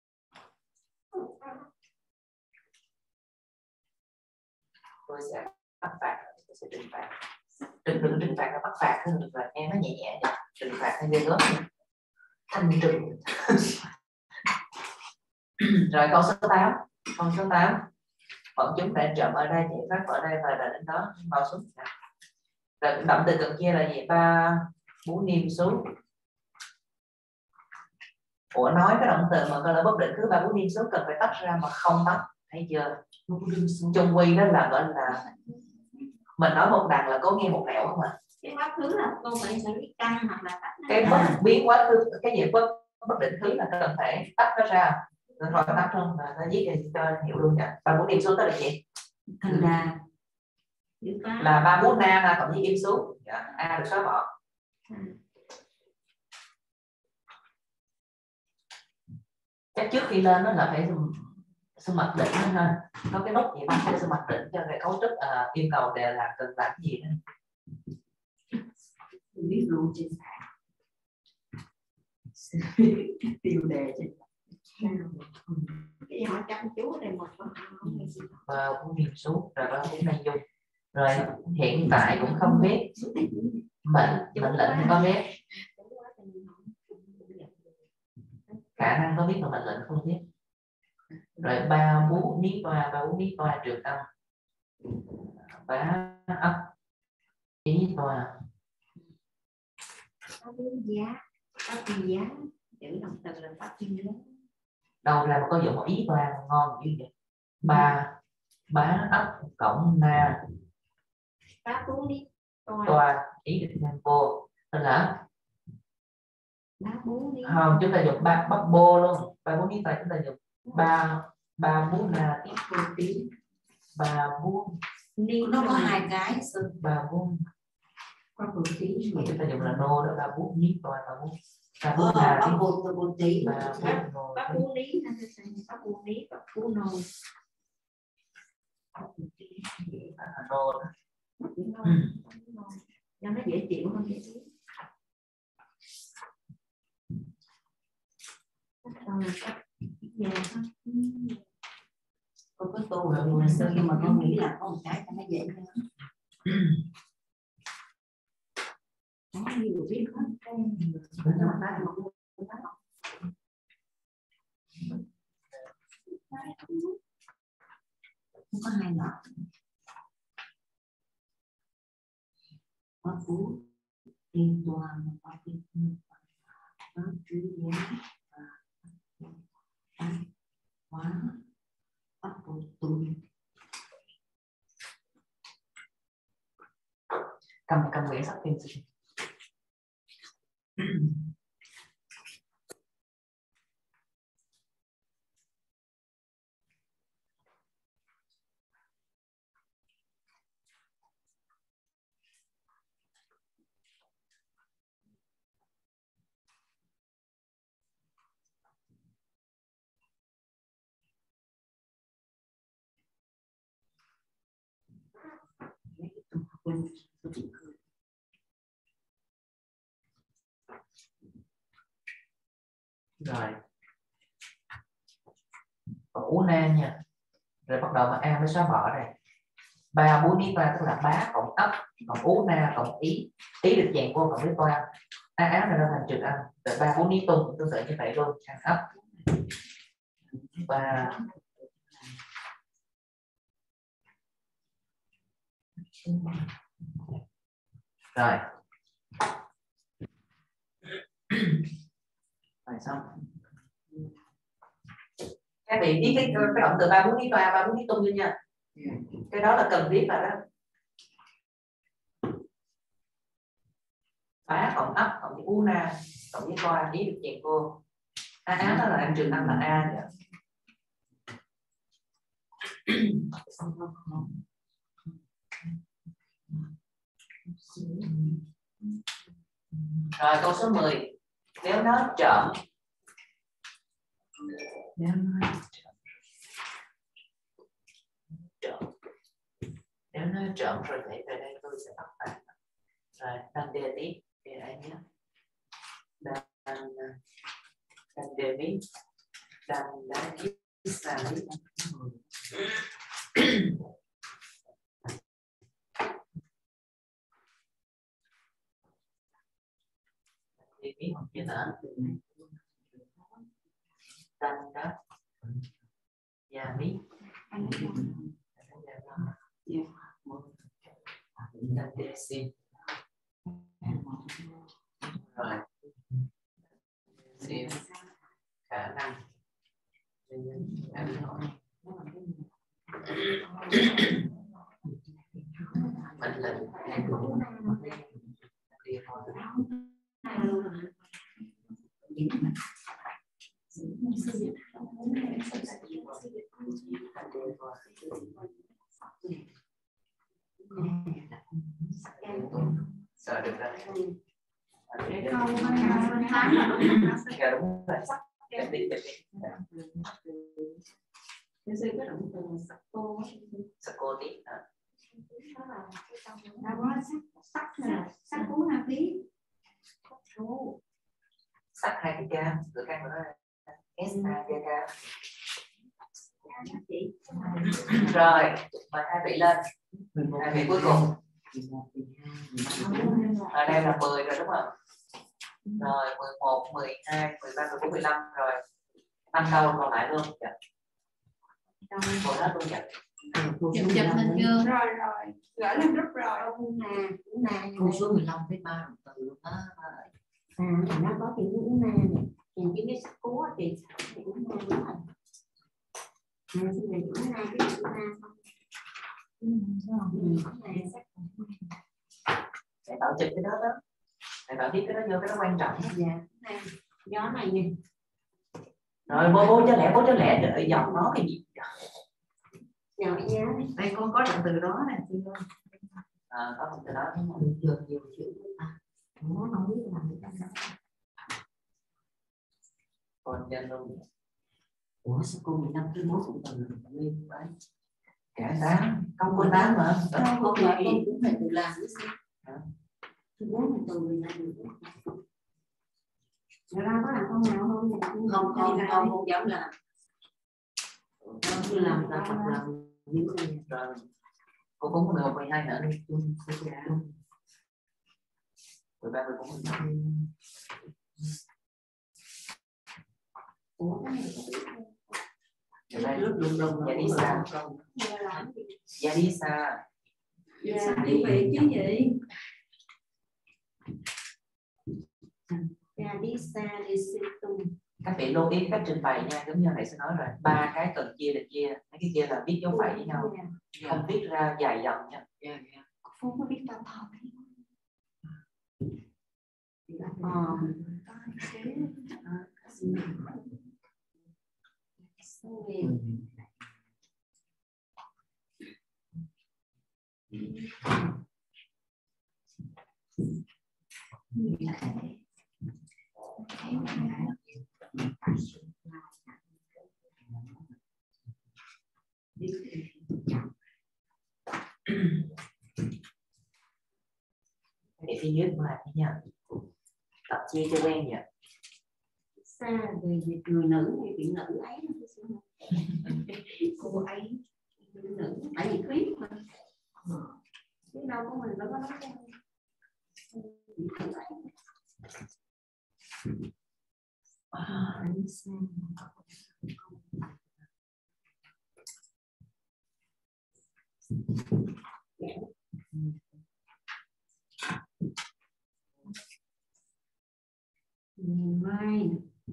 [SPEAKER 1] Tôi sẽ bắt phạt, tôi sẽ trừng phạt. Trừng đừng trừng phạt là bắt phạt, trừng phạt em nó nhẹ nhẹ nhẹ, trừng phạt hay ghê gớm. Thanh trừng. Rồi câu số tám, câu số tám, bọn chúng đã chậm ở đây, giải pháp ở đây và đã đến đó, bao xuống. Rồi động từ cần chia là gì? Ba bú niêm xuống. Ủa nói cái động từ mà gọi là bất định cứ ba bú niêm xuống cần phải tách ra mà không tách, thấy chưa? Chung quy đó là gọi là mình nói một đằng là có nghe một nẻo không ạ?
[SPEAKER 2] Cái quá khứ là cô phải xử lý căn hoặc là tách.
[SPEAKER 1] Cái bất biến quá khứ, cái gì bất bất định thứ là cần phải tách nó ra. Rồi thôi tách luôn là nó viết cho hiểu luôn nha. Ba bú niêm xuống tức là gì?
[SPEAKER 4] Thành ra
[SPEAKER 1] là ba bú na là cộng với im xuống. Dạ, a được xóa bỏ. Chắc trước khi lên đó là phải dùng sự mặc định ha, có cái nút gì bác sẽ sự mặc định cho cái cấu trúc à, yêu cầu đều là cần làm cái gì đó.
[SPEAKER 3] Biết luôn trên tiêu đề trên
[SPEAKER 2] cái họ chăm chú ở đây một
[SPEAKER 1] và cũng nhìn xuống rồi nó cũng nên dùng rồi hiện tại cũng không biết mệnh mệnh lệnh thì có biết khả năng có biết mà mệnh lệnh không biết. Rồi ba bú ní toa, ba bú ní toa trường âm bá ấp ý toa
[SPEAKER 2] có giá có tiền giá chữ động từ là phát tiền giá
[SPEAKER 1] đâu ra mà có dụng ý toa ngon như vậy. Ba bá ấp cộng na
[SPEAKER 2] bá bú ní
[SPEAKER 1] toa ý được nên vô nên là
[SPEAKER 2] bá bú ní
[SPEAKER 1] không chúng ta dùng ba bắp bô luôn. Ba bú ní toa chúng ta dùng ba ba bú na tiếp vô tí ba bú
[SPEAKER 4] ni nó có hai cái
[SPEAKER 1] ba bú
[SPEAKER 3] qua một tí
[SPEAKER 1] mà chúng ta dùng là nô đó. Ba bú ní toa ba bú ba bú
[SPEAKER 4] ờ,
[SPEAKER 1] na
[SPEAKER 4] bắp
[SPEAKER 1] tiếp
[SPEAKER 4] bột và bột tí
[SPEAKER 1] ba bú nô
[SPEAKER 2] bá bú ní bá bú ní bá bú nô
[SPEAKER 1] nô đó.
[SPEAKER 2] cho nó dễ chịu hơn dễ chịu.
[SPEAKER 4] có cái tô rồi mà sao nhưng mà con nghĩ là có một cái cho nó dễ hơn.
[SPEAKER 2] Có nhiều biết hết
[SPEAKER 4] Không có hai loại có phú tiên toàn có tiên có trí giá và hóa bắt buộc tùy
[SPEAKER 1] cầm cầm quyển sách tiền gì rồi còn ú na nha. Rồi bắt đầu mà a mới xóa bỏ đây. Ba bú ní toa tức là bá cộng ấp cộng ú na cộng ý ý được chèn vô cộng với toa a áo này nó thành trực âm. Rồi ba bú ní tung tương tự như vậy luôn thành ấp ba rồi rồi xong. Các vị biết cái, cái động từ ba bú ní toa ba bú ní tung như nha. Cái đó là cần biết rồi đó. Bá cộng ấp cộng với u na cộng với toa ý được chèn vô a áo đó là em trường âm là a vậy. Rồi câu số mười, nếu nó trộm nếu nó trộm nếu nó trộm rồi thì về đây tôi sẽ bắt bạn. Rồi đăng đề tiếp để anh nhé. Đăng đăng đề tiếp đăng đã viết sai thì biết không chưa nữa đăng đó Dạ biết. Rồi xem khả năng mệnh lệnh hay cũng đi thôi. Sợ được rồi.
[SPEAKER 2] Cái câu bên tám là đúng không?
[SPEAKER 1] Dạ đúng rồi. Em đi đi.
[SPEAKER 3] Cái sư cái động từ sắc cô.
[SPEAKER 1] Sắc cô tí hả?
[SPEAKER 2] Đâu có sắc sắc là sắc cú ha tí.
[SPEAKER 1] Sắc hai cái ca, từ căn của nó là S A K K. Rồi, mời hai vị lên. Hai vị cuối cùng. Ở đây là mười rồi đúng không? Rồi mười một, mười hai, mười ba, mười bốn, mười lăm rồi. Tăng đâu còn lại luôn. Dạ. Còn hết luôn dạ.
[SPEAKER 2] Chụp chụp hình chưa? Rồi rồi. Gửi lên group rồi.
[SPEAKER 4] Câu số mười lăm tới ba động từ luôn đó.
[SPEAKER 3] À, nó có chữ uống na này, nhìn cái cái sắc cố thì chữ uống na đúng rồi. À, xin mình uống na cái chữ na xong.
[SPEAKER 1] Để bảo chụp cái đó đó. Để bảo biết cái đó vô cái đó quan trọng.
[SPEAKER 3] Dạ. Gió này nè.
[SPEAKER 1] Rồi bố bố cho lẻ bố cho lẻ đợi dòng nó cái gì.
[SPEAKER 3] Nhỏ giá này.
[SPEAKER 2] Đây con có động từ đó nè.
[SPEAKER 1] À, có động từ đó.
[SPEAKER 4] Nhiều nhiều chữ. À,
[SPEAKER 3] Nó không biết làm gì trong đó.
[SPEAKER 1] Còn nhân luôn.
[SPEAKER 4] ủa sao cô mười lăm cái mốt cũng từ nguyên đấy.
[SPEAKER 1] Cả tám, công cô tám mà.
[SPEAKER 3] Không, không phải con cũng phải tự làm chứ sao. Thứ bốn là từ mình làm được. Rồi ra có làm con nào không?
[SPEAKER 4] Không, không, không, không dám làm. Cứ làm là tập làm như thế.
[SPEAKER 1] Rồi. Cô cũng mười một, mười hai nữa đi. mười ba, mười bốn, mười năm.
[SPEAKER 3] Ủa cái này
[SPEAKER 1] Giờ đây
[SPEAKER 4] Lúc đụng đồng
[SPEAKER 1] dạ đi xa. Dạ đi xa.
[SPEAKER 2] Dạ đi về chứ gì?
[SPEAKER 3] Dạ đi xa đi xuyên tung.
[SPEAKER 1] Các vị lưu ý cách trình bày nha, giống như thầy sẽ nói rồi, ba cái cần chia là chia, mấy cái kia là viết dấu phẩy với nhau, không viết ra dài dòng nha.
[SPEAKER 2] Phú có biết tao thọ
[SPEAKER 3] Ờ.
[SPEAKER 1] Để phía dưới mà nha, tập chia cho quen nha.
[SPEAKER 3] Xa về việc người nữ hay vị nữ ấy
[SPEAKER 2] cô ấy
[SPEAKER 3] nữ tại vì thuyết mà chứ đâu có mình đâu có nói đâu. À, ngày mai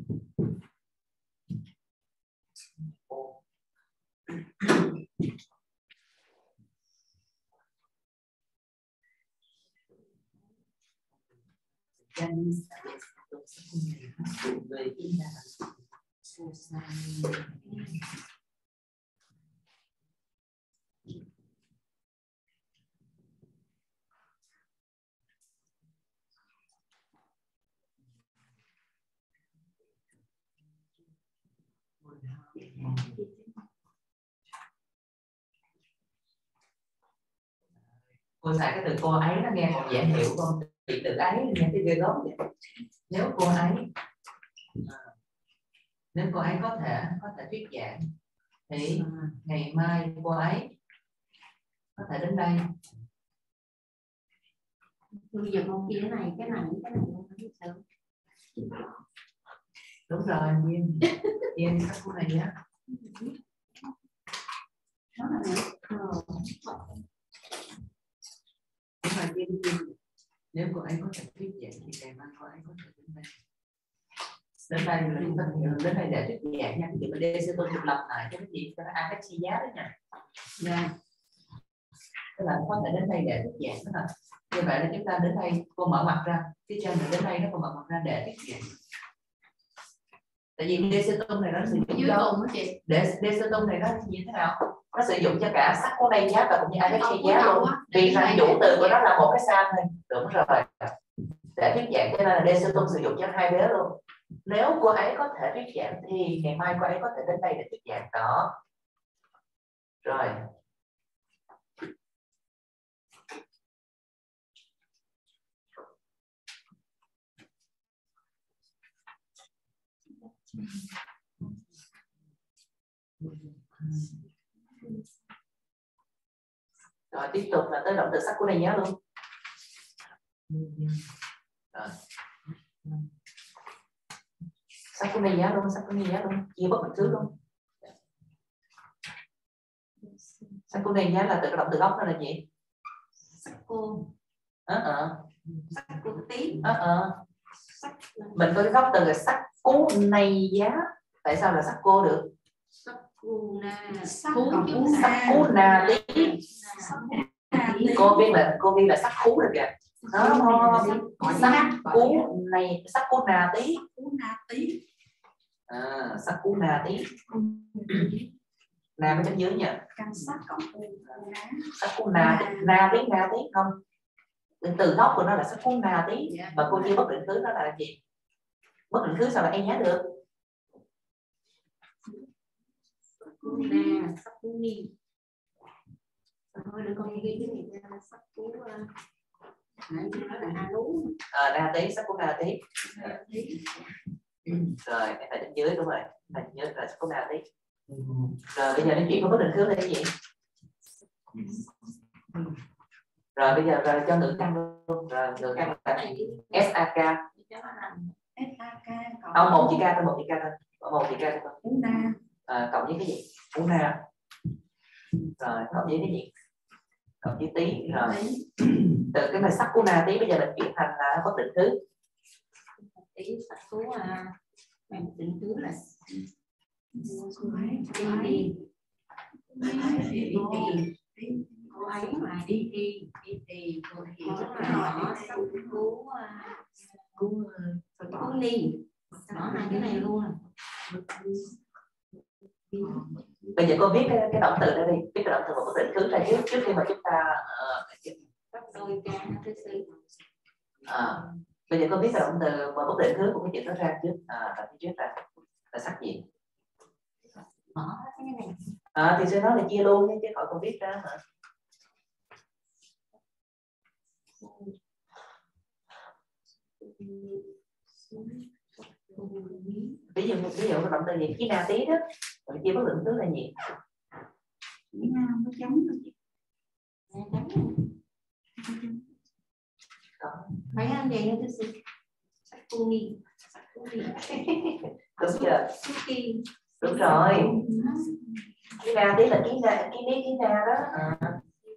[SPEAKER 1] Cô xài cái từ cô ấy nó nghe còn dễ hiểu, con từ từ ấy nghe cái ghê gớm vậy. Nếu cô ấy à, nếu cô ấy có thể có thể thuyết giảng thì ngày mai cô ấy có thể đến đây.
[SPEAKER 3] bây giờ con kia cái này cái này cái này không biết sao.
[SPEAKER 1] Đúng rồi, Duyên Duyên các cô này á. Nếu cô ấy có thể thuyết giảng thì ngày mai cô ấy có thể đến đây. Đến đây là chúng ta đến đây để thuyết giảng nha. Thì mình đi sẽ tôi thực lập lại cho cái gì cho nó ăn cái chi giá đó nha. Dạ. Tức là có thể đến đây để thuyết giảng đó. Như vậy là chúng ta đến đây, cô mở mặt ra. Phía trên mình đến đây nó cô mở mặt ra để thuyết giảng. Tại vì Desetum này nó sử dụng cho để Desetum này nó như thế nào? Nó sử dụng cho cả sắc của đây giá và cũng như Alexia giá luôn. Vì rằng chủ từ của nó là một cái sam thôi. Đúng rồi. Để thuyết giảng cho nên là Desetum sử dụng cho hai đứa luôn. Nếu cô ấy có thể thuyết giảng thì ngày mai cô ấy có thể đến đây để thuyết giảng đó. Rồi. Rồi tiếp tục là tới động từ sắc của này nhớ luôn. Rồi. Sắc của này nhớ luôn, sắc của này nhớ luôn, chia bất định thứ luôn. Sắc của này nhớ là từ cái động từ gốc đó là gì?
[SPEAKER 2] Sắc cô.
[SPEAKER 1] Ờ ờ.
[SPEAKER 2] Sắc cô tí.
[SPEAKER 1] Ờ ờ. Mình có cái gốc từ là sắc cú này giá. Tại sao là sắc cô được?
[SPEAKER 2] Sắc cú na.
[SPEAKER 1] Sắc cú na tí. Cô biết là cô biết là sắc cú được kìa. Đó, sắc cú này, sắc cú na tí. À, sắc cú na tí. Na có chấm dưới nha. Sắc cú na, na tí, na tí không? Từ gốc của nó là sắc cú na tí. Và cô chia bất định thứ nó là gì? Bất định thứ sao là em nhớ được?
[SPEAKER 2] Na, sắc cú ni. Thôi đừng con ghi cái này ra sắc cú.
[SPEAKER 1] À, na tí, sắc cú na tí. Rồi, cái này trên dưới đúng rồi. Này nhớ là sắc cú na tí. Rồi bây giờ nói chuyện có bất định thứ là cái gì? Rồi bây giờ rồi cho ngữ căn luôn. Rồi ngữ căn là ét a ca. Không, một chữ ca thôi, một chữ ca thôi. Một chữ ca thôi. À, cộng với cái gì? Una. Rồi cộng với cái gì? Cộng với tí. Rồi từ cái này sắc của na tí bây giờ mình chuyển thành là bất định thứ.
[SPEAKER 2] Tí sắc số à, bất định thứ là đi đi đi cô ấy mà đi đi đi đi cô hiểu là sắc cú cú cú ni đó là cái này luôn.
[SPEAKER 1] Bây giờ cô viết cái, cái động từ đây đi, viết cái động từ một bất định thứ ra trước trước khi mà chúng ta
[SPEAKER 2] các đôi ca thứ tư.
[SPEAKER 1] À, bây giờ cô viết cái động từ một bất định thứ của cái chữ đó ra trước. À, đặt trước ra là sắc gì?
[SPEAKER 2] Bỏ cái này.
[SPEAKER 1] À, thì sẽ nói là chia luôn chứ khỏi cô viết ra hả? Ví dụ ví dụ cái động từ gì? Cái na tí đó, rồi chia bất định thứ là gì?
[SPEAKER 2] Nó chấm mấy anh vậy nó thứ sắc cô ni.
[SPEAKER 1] Đúng chưa? Đúng rồi. Cái na tí là cái na, cái ní cái na đó. À.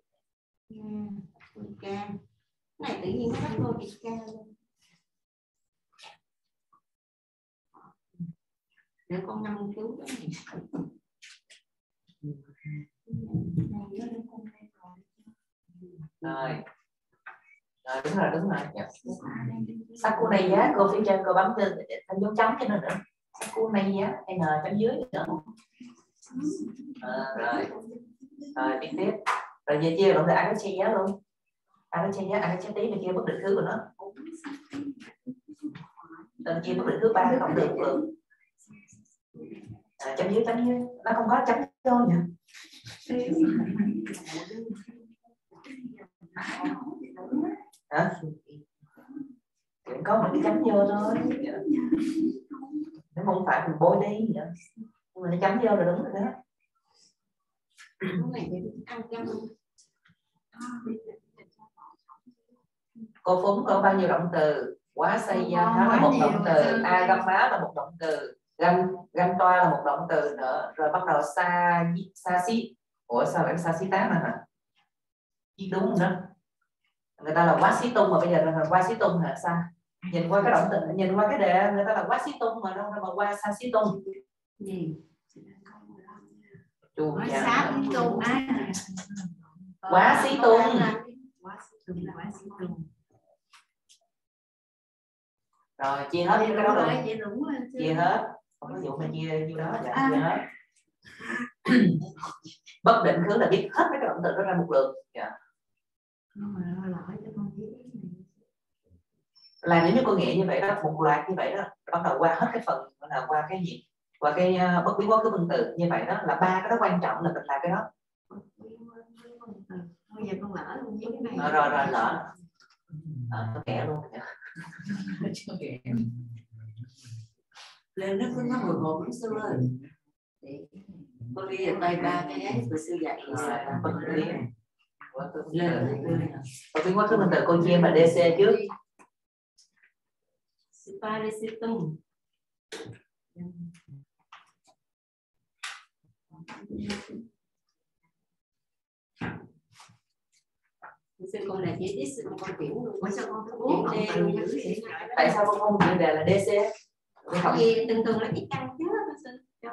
[SPEAKER 2] Ca. Này tự nhiên nó bắt đôi bị ca luôn. Để con năm cứu cái này.
[SPEAKER 1] Rồi. Rồi đúng rồi, đúng rồi. Sắc của này giá cô phía trên cô bấm lên thành dấu chấm cho nó nữa. Sắc của này giá n chấm dưới nữa. À, rồi. Rồi tiếp tiếp. Rồi về chia động từ ăn cái chi giá luôn. Ăn cái chi giá, ăn cái chi tí mà chia bất định thứ của nó. Rồi chia bất định thứ ba cộng được lượng. À, chấm dưới chấm dưới nó không có chấm vô nhỉ? Hả? Chỉ có một cái chấm vô thôi. Nếu không phải mình bôi đi vậy. Nhưng mà nó chấm vô là đúng rồi đó. Cô Phúng có bao nhiêu động từ? Quá xây ra nó là một động từ, agama là một động từ, Gan gan toa là một động từ nữa, rồi bắt đầu sa sa xí. Ủa sao lại sa xí tám hả? Đúng rồi đó. Người ta là quá xí tung mà bây giờ là quá xí tung hả? Sao? Nhìn qua cái động từ, nhìn qua cái đề người ta là quá xí tung mà đâu mà qua sa xí tung.
[SPEAKER 2] Gì?
[SPEAKER 1] Chu
[SPEAKER 2] Quá xá xí tung á.
[SPEAKER 1] Quá xí tung.
[SPEAKER 2] Quá xí tung là quá xí tung.
[SPEAKER 1] Rồi chia hết cái đó rồi.
[SPEAKER 2] Vậy đúng rồi.
[SPEAKER 1] Chia hết. Không có vụ mà chia nhiêu đó, dạ à. Chia hết. Bất định cứ là viết hết mấy cái động từ đó ra một lượt. Dạ. Là nếu như cô nghĩ như vậy đó, một loạt như vậy đó, bắt đầu qua hết cái phần là qua cái gì, qua cái uh, bất biến quá khứ分từ như vậy đó, là ba cái đó quan trọng là mình làm cái đó.
[SPEAKER 2] Bây giờ con lỡ luôn với cái này.
[SPEAKER 1] À, rồi rồi lỡ. À, tôi kẻ luôn.
[SPEAKER 4] Lên nó cứ nó hồi hộp lắm sư ơi. Cô đi ở tay ba cái ấy của sư dạy rồi bất biến. Lên
[SPEAKER 1] bất biến quá khứ分từ cô chia mà đê xê trước.
[SPEAKER 2] Sparisitum. Sư con là chỉ tiết sư con tiểu luôn. Ủa sao con bốn đề luôn dữ vậy?
[SPEAKER 1] Tại sao con không chịu đề là đê xê?
[SPEAKER 2] Vì từng từng là ít căn chứ sư cho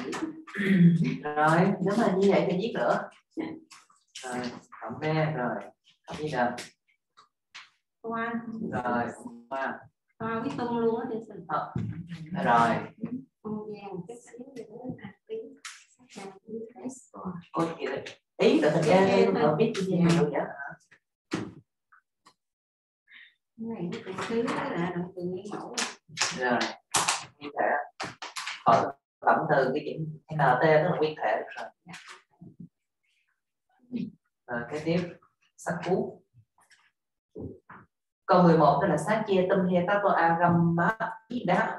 [SPEAKER 1] rồi nếu mà như vậy thì viết nữa. Rồi cộng D rồi cộng gì nào?
[SPEAKER 2] Hoa.
[SPEAKER 1] Rồi hoa.
[SPEAKER 2] Hoa với tung luôn á sư.
[SPEAKER 1] Ờ. Rồi.
[SPEAKER 2] Không gian một chút xíu nữa là tiếng.
[SPEAKER 1] Cô chị ý là thành ra đây không biết cái gì đâu vậy.
[SPEAKER 2] Này cái thứ là động từ nguyên mẫu.
[SPEAKER 1] Rồi như thế còn động từ cái chuyện en tê tức là nguyên thể rồi. Rồi cái tiếp sắc cú. Câu mười một tức là sát chia tâm he tato agama ida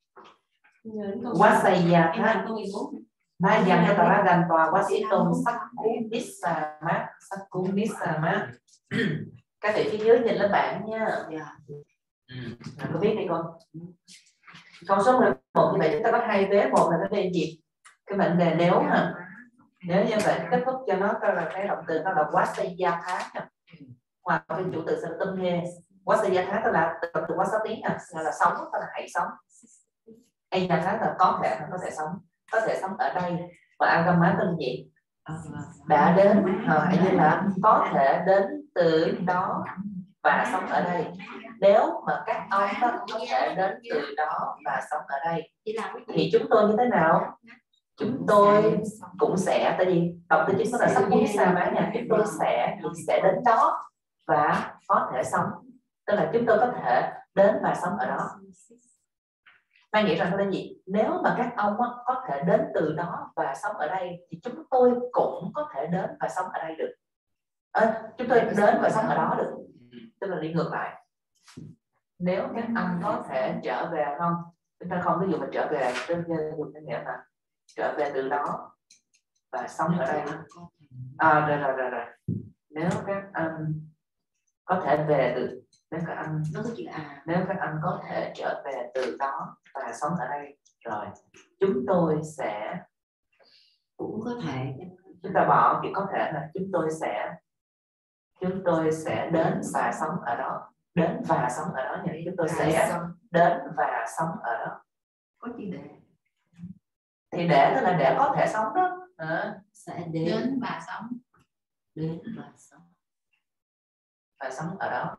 [SPEAKER 1] wasaya tha na yang cái tara gan tòa wasitum sắc cú nisama sắc cú nisama. Các vị phía dưới nhìn lên bảng nha. Ừ. Có biết đi con. Câu số mười một như vậy chúng ta có hai vế, một là cái đề gì, cái mệnh đề nếu hả, nếu như vậy kết thúc cho nó là cái động từ nó là wasaya tha hoặc cái chủ từ sẽ tâm he. Wasaya tha tức là động từ wasati nè, là sống, tức là hãy sống. Aya tha là có thể, có thể sống, có thể sống ở đây. Và agama tên gì? Đã đến, à, như là có thể đến từ đó và sống ở đây. Nếu mà các ông đó có thể đến từ đó và sống ở đây thì chúng tôi như thế nào? Chúng tôi cũng sẽ, tại vì động từ chính nó là sắc cú sa má nha, chúng tôi sẽ sẽ đến đó và có thể sống, tức là chúng tôi có thể đến và sống ở đó. Mai nghĩ rằng là gì? Nếu mà các ông có thể đến từ đó và sống ở đây thì chúng tôi cũng có thể đến và sống ở đây được. À, chúng tôi đến và sống ở đó được, tức là đi ngược lại. Nếu các anh có thể trở về không, chúng ta không ví dụ mà trở về trên dùng cái nghĩa là trở về từ đó và sống ở đây. À, rồi, rồi rồi rồi nếu các anh có thể về từ, nếu các anh nó có chữ à, nếu các anh có thể trở về từ đó và sống ở đây, rồi chúng tôi sẽ
[SPEAKER 4] cũng có thể,
[SPEAKER 1] chúng ta bỏ chuyện có thể là chúng tôi sẽ chúng tôi sẽ đến và sống ở đó, đến và sống ở đó, như chúng tôi sẽ đến và sống ở đó.
[SPEAKER 2] Có chữ để
[SPEAKER 1] thì để tức là để có thể sống đó. À,
[SPEAKER 4] sẽ đến,
[SPEAKER 2] đến và sống,
[SPEAKER 4] đến và sống
[SPEAKER 1] và sống ở đó.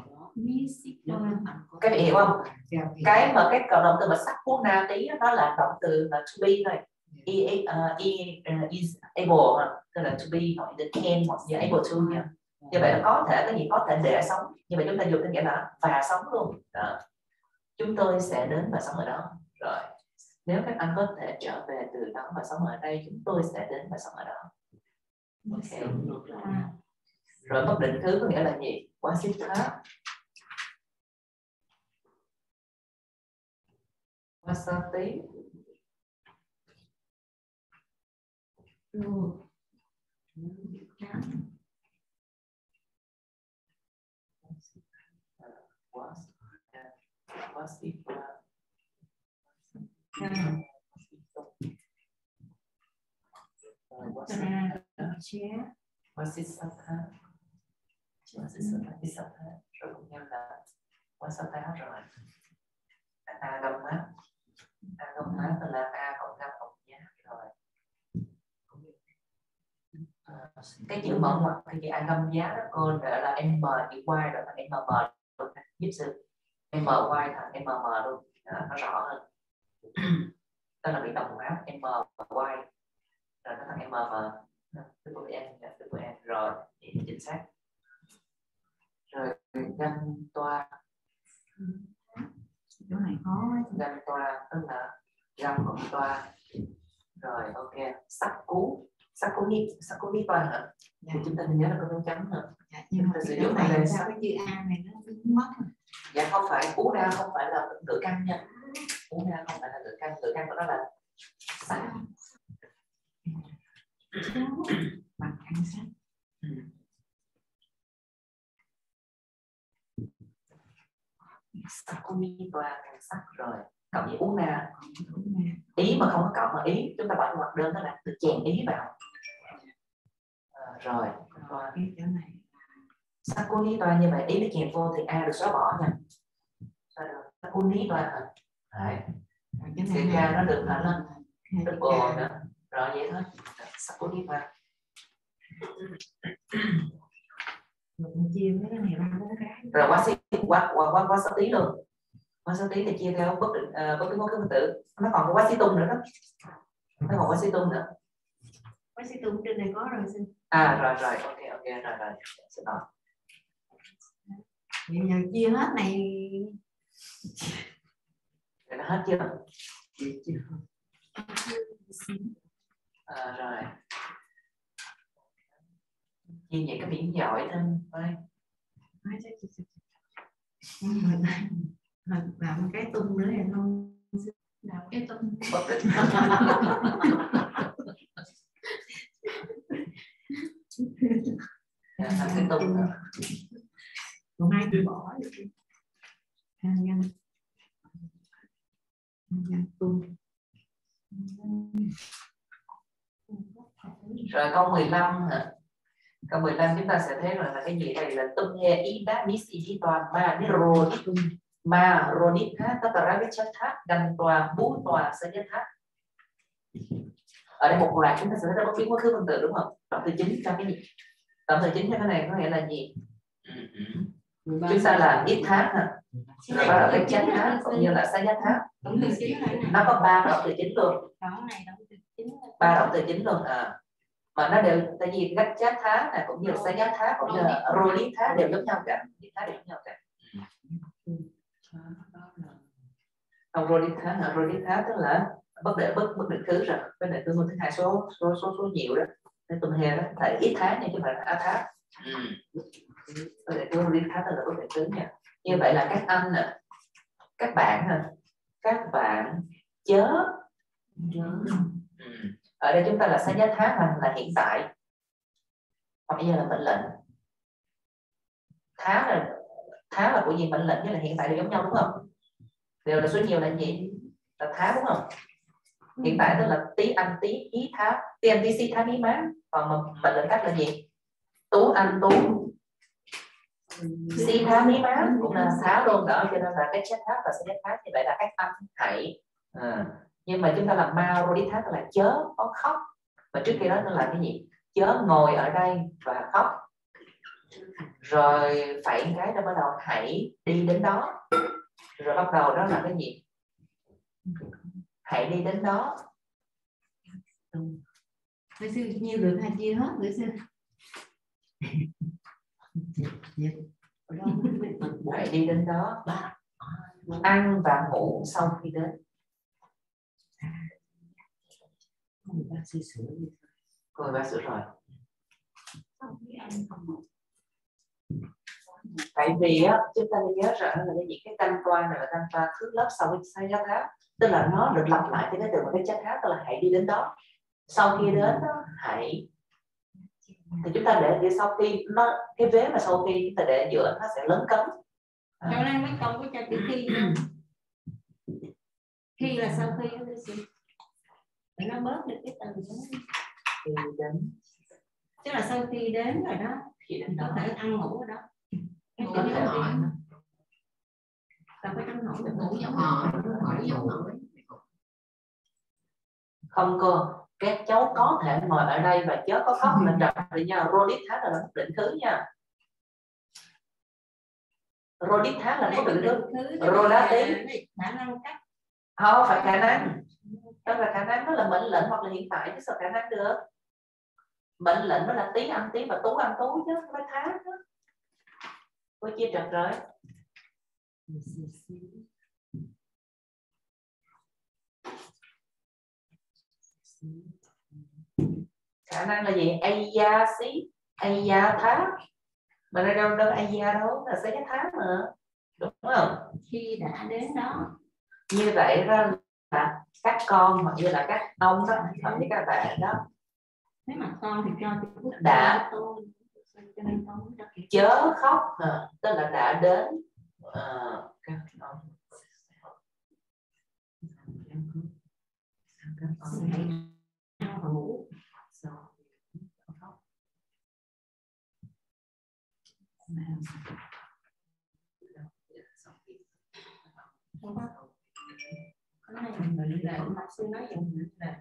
[SPEAKER 4] Các
[SPEAKER 1] Các vị hiểu không? Cái mà cái động từ mà sắc cú na tí đó là động từ là to be thôi. He, uh, he uh, is able, tức là to be hoặc the can hoặc the able to nha. Như vậy là có thể cái gì có thể để sống. Như vậy chúng ta dùng cái nghĩa là và sống luôn. Đó. Chúng tôi sẽ đến và sống ở đó. Rồi. Nếu các anh có thể trở về từ đó và sống ở đây, chúng tôi sẽ đến và sống ở đó. Ok. Rồi bất định thứ có nghĩa là gì? Quá xích tháp. Quá sa tí. Quá quá xích Vasisatha, Vasisatha, Visatha, rồi cũng như là Vasatha rồi. A gom mát, A gom mát là A cộng năm cộng giá rồi. À, cái chữ mở ngoặc, cái chữ A gom giá đó cô đã là M chữ Y rồi thành M M luôn, giúp sự M Y thành M M luôn, đó, nó rõ hơn. Đó là bị đồng máu M Y rồi nó thành M M. Triple N, triple N rồi thì chính xác. Rồi ganh toa,
[SPEAKER 3] chỗ này khó quá.
[SPEAKER 1] Ganh toa tức là găm cộng toa. Rồi ok, sắc cú, sắc cú ni, sắc cú ni toa hả? Dạ. Thì chúng ta nhớ là có dấu chấm nữa.
[SPEAKER 3] Dạ, nhưng mà sử dụng này sao cái chữ A này nó mất rồi.
[SPEAKER 1] Dạ không phải, cú ra không phải là ngữ căn nha. Cú ra không phải là ngữ căn, ngữ căn của nó là sắc.
[SPEAKER 3] Bằng ăn sắc.
[SPEAKER 1] Ừ. Sắc cú ni toa thành sắc rồi. Cộng với uống na. Ý mà không có cộng mà ý chúng ta bỏ ngoặc đơn đó là từ chèn ý vào. À, rồi toa
[SPEAKER 3] cái chỗ này
[SPEAKER 1] sắc cú ni toa như vậy ý nó chèn vô thì A được xóa bỏ nha. Sắc cú ni toa hả? Đấy. Thì K nó được hả lên double nữa. Rồi vậy thôi. Sắc cú ni toa.
[SPEAKER 3] chia cái này ra bốn cái.
[SPEAKER 1] Rồi quá xí quá quá quá quá sáu tí luôn. Quá sáu tí thì chia theo bất định uh, bất cứ mối phân tử. Nó còn có quá xí tung nữa đó. Nó còn quá xí tung nữa.
[SPEAKER 3] Quá xí tung trên này có rồi xin.
[SPEAKER 1] À rồi rồi ok ok rồi rồi xin lỗi.
[SPEAKER 3] Bây giờ chia hết này.
[SPEAKER 1] Rồi nó hết chưa? Chưa. À, rồi. Chia vậy cái miếng giỏi thêm thôi.
[SPEAKER 3] Làm cái tung nữa hay không? Làm cái tung.
[SPEAKER 1] Bất định. Làm cái tung nữa.
[SPEAKER 3] Còn hai chữ bỏ được. Hàng nhân. Hàng nhân tung.
[SPEAKER 1] Rồi câu mười lăm hả? Câu mười lăm chúng ta sẽ thấy rằng là cái gì đây là tung nghe ý đá mí xì đi toàn ma đi rô đi ma rô đi thá tất cả cái chất thác đăng tòa bú tòa sẽ nhất thác. Ở đây một loạt chúng ta sẽ thấy bất biến quá khứ phân tử đúng không? Động từ chính cho cái gì? Động từ chính cho cái này có nghĩa là gì? Chúng ta là ít thác hả? Rồi bắt đầu cái chất thác cũng như là sẽ nhất thác. Nó có ba động từ chính luôn. Ba động từ chính luôn à. Mà nó đều tại vì gách chát thá này cũng như là xá giá thá cũng như là rô lý thá đều giống nhau cả, lý thá đều giống nhau cả. Không rô lý thá là rô lý thá tức là bất định bất bất định cứ rồi, bất định cứ một thứ hai số số số số nhiều đó, nên tuần hè đó tại ít thá nhưng chứ không phải là a thá. Bất định cứ rô lý thá tức là bất định cứ nha. Như vậy là các anh nè, các bạn nè, các bạn chớ. Ở đây chúng ta là xá giá thá là, là hiện tại hoặc như là mệnh lệnh. Thá là thá là của gì, mệnh lệnh với là hiện tại đều giống nhau đúng không? Đều là số nhiều là gì? Là thá đúng không? Hiện tại tức là tí anh tí ý thá, tí anh tí si thá mí má. Còn mệnh lệnh khác là gì? Tú anh tú si thá mí má cũng là thá luôn đó, cho nên là cái chất thá và xá giá thá thì vậy là các anh hãy. À. Nhưng mà chúng ta làm ma rô đi thác là chớ có khóc, và trước kia đó nó là cái gì? Chớ ngồi ở đây và khóc. Rồi phẩy cái đó bắt đầu hãy đi đến đó. Rồi bắt đầu đó là cái gì? Hãy đi đến đó.
[SPEAKER 3] Người sư nhiều được hay chia hết người sư?
[SPEAKER 1] Hãy đi đến đó. Ăn và ngủ sau khi đến.
[SPEAKER 4] Người ta suy sửa đi.
[SPEAKER 1] Rồi bác sửa rồi. Tại vì á, chúng ta nhớ rõ là những cái tam toa này là tam toa thứ lớp sau cái sai giá thá, tức là nó được lặp lại cái từ một cái chất thá, tức là hãy đi đến đó. Sau khi đến đó, hãy thì chúng ta để, để sau khi nó cái vế mà sau khi chúng ta để giữa nó sẽ lớn cấm.
[SPEAKER 2] Chỗ này mới câu có cho chữ khi nữa.
[SPEAKER 3] Khi là sau khi nó bớt được cái từ đó.
[SPEAKER 1] Khi đến.
[SPEAKER 3] Tức là sau khi đến rồi đó
[SPEAKER 1] Khi đến
[SPEAKER 3] có
[SPEAKER 1] đó.
[SPEAKER 3] thể ăn ngủ ở đó.
[SPEAKER 4] Ngủ giống hỏi.
[SPEAKER 3] Đâu có tránh nổi được.
[SPEAKER 4] Ngủ giống hỏi. Ngủ giống hỏi.
[SPEAKER 1] Không cơ, các cháu có thể ngồi ở đây và chớ có khóc là trật thì nha. Rodit thá là một định thứ nha. Rodit thá là một định thứ. Rodati
[SPEAKER 3] khả năng cách.
[SPEAKER 1] không phải khả năng. Đó là khả năng, nó là mệnh lệnh hoặc là hiện tại chứ sao khả năng được. Mệnh lệnh nó là tí ăn tí và tú ăn tú chứ không phải thá chứ. Có chia trật rồi. Khả năng là gì? Aya xí, aya thá. Mà đây đâu đâu aya đâu, là sẽ thá mà. Đúng không?
[SPEAKER 3] Khi đã đến đó.
[SPEAKER 1] Như vậy ra là các con hoặc như là các ông đó, hoặc như các bạn đó.
[SPEAKER 3] Nếu mà con thì cho
[SPEAKER 1] đã chớ khóc, à, tức là đã đến uh, các ông.
[SPEAKER 3] Cái này mình lại học sư nói dùng là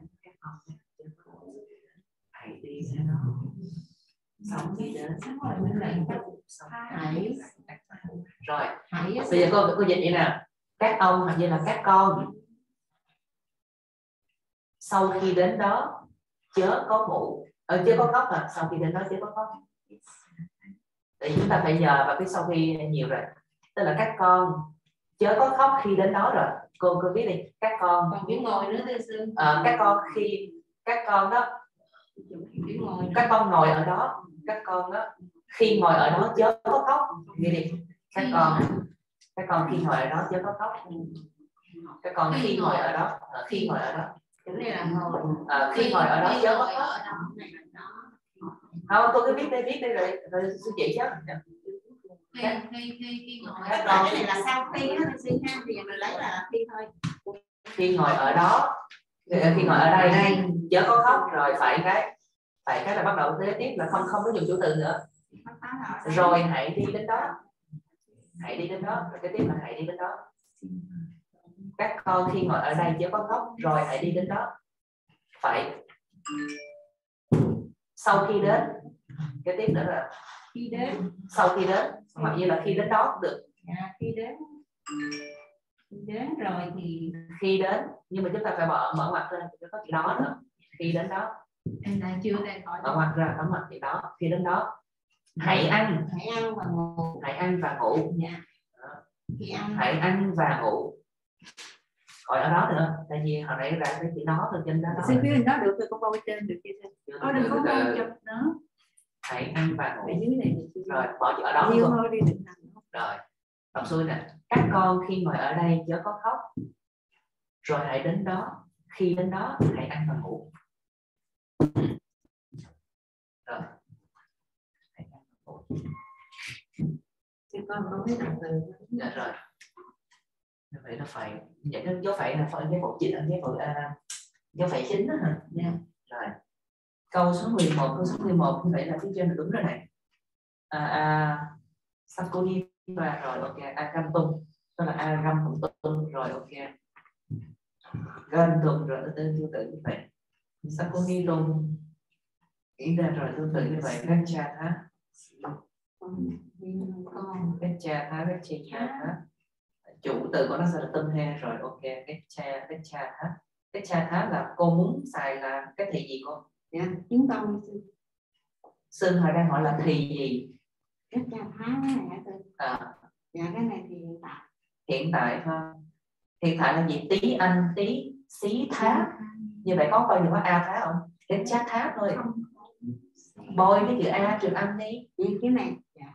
[SPEAKER 1] hãy đi ra đó, xong đi đến
[SPEAKER 3] rồi mình lại hãy
[SPEAKER 1] rồi bây giờ cô cô dịch vậy nè, các ông hoặc như là các con sau khi đến đó chớ có ngủ, ờ, chớ có khóc mà sau khi đến đó chớ có khóc. Thì chúng ta phải nhờ vào cái sau khi nhiều rồi, tức là các con chớ có khóc khi đến đó rồi. Cô cô biết đi, các con
[SPEAKER 3] còn biết ngồi nữa
[SPEAKER 1] à, các con khi các con đó các con ngồi ở đó, các con đó khi ngồi ở đó chớ có khóc. Nghe đi, các con các con khi ngồi ở đó chớ có khóc. Các con khi ngồi ở đó, khi ngồi ở đó à, khi ngồi ở đó chớ có khóc. Không, tôi cứ biết đây biết đây rồi rồi sư chị chứ.
[SPEAKER 2] Khi khi khi khi ngồi
[SPEAKER 1] các con
[SPEAKER 3] cái này là sau khi á thì mình lấy là khi thôi.
[SPEAKER 1] Khi ngồi ở đó, khi ngồi ở đây đây chớ có khóc, rồi phải cái phải cái là bắt đầu kế tiếp là không không có dùng chủ từ nữa. Rồi hãy đi đến đó, hãy đi đến đó, rồi kế tiếp là hãy đi đến đó. Các con khi ngồi ở đây chớ có khóc, rồi hãy đi đến đó. Phải sau khi đến, kế tiếp nữa là
[SPEAKER 3] khi đến,
[SPEAKER 1] sau khi đến hoặc như là khi đến đó cũng được.
[SPEAKER 3] À, khi đến khi đến rồi thì
[SPEAKER 1] khi đến, nhưng mà chúng ta phải mở mở ngoặc ra cho có chữ đó nữa. Khi đến đó
[SPEAKER 2] em đang chưa đang hỏi
[SPEAKER 1] mở ngoặc ra, mở ngoặc chữ đó. Khi đến đó hãy ăn,
[SPEAKER 3] hãy ăn và ngủ.
[SPEAKER 1] Hãy ăn và ngủ.
[SPEAKER 3] Dạ. Khi ăn.
[SPEAKER 1] Hãy ăn và ngủ. Gọi ở đó nữa, tại vì hồi nãy ra cái chữ đó từ trên đó.
[SPEAKER 2] Xin phía đó được rồi, con bao trên được chưa? Có đừng có bao chụp nữa.
[SPEAKER 1] Hãy ăn và ngủ.
[SPEAKER 2] Ở dưới này
[SPEAKER 1] rồi bỏ chữ ở đó
[SPEAKER 2] luôn.
[SPEAKER 1] Rồi đọc xuôi nè, các con khi ngồi ở đây chớ có khóc, rồi hãy đến đó, khi đến đó hãy ăn và ngủ. Rồi hãy ăn và ngủ.
[SPEAKER 2] Thì con có biết làm từ.
[SPEAKER 1] Dạ rồi. Như vậy nó phải vậy, nó dấu phẩy là phải cái bộ chữ cái bộ à, dấu phẩy chính đó hả?
[SPEAKER 3] Yeah.
[SPEAKER 1] Rồi câu số mười một, câu số mười một như vậy là phía trên là đúng rồi này. À, à, Sakuni và rồi ok, Akantung, tức là Arampuntung rồi ok. Gantung rồi tên tương tự như vậy. Sakuni lung ý ra rồi tương tự như vậy. Các cha thá, các cha thá, các cha thá. Chủ từ của nó sẽ là tâm he rồi ok. Các cha, các cha thá, các cha thá là cô muốn xài là cái thị gì cô?
[SPEAKER 3] Dạ, chúng tôi
[SPEAKER 1] Xưng họ đang hỏi là thị gì?
[SPEAKER 3] Các cha thá này
[SPEAKER 1] à.
[SPEAKER 3] Dạ cái này thì hiện tại.
[SPEAKER 1] Hiện tại thôi. Hiện tại là gì? Tí anh, tí, xí thá. Như vậy có coi được có a thá không? Cái chát thá thôi. Bôi cái chữ a trừ âm đi.
[SPEAKER 3] Vậy cái này. Dạ.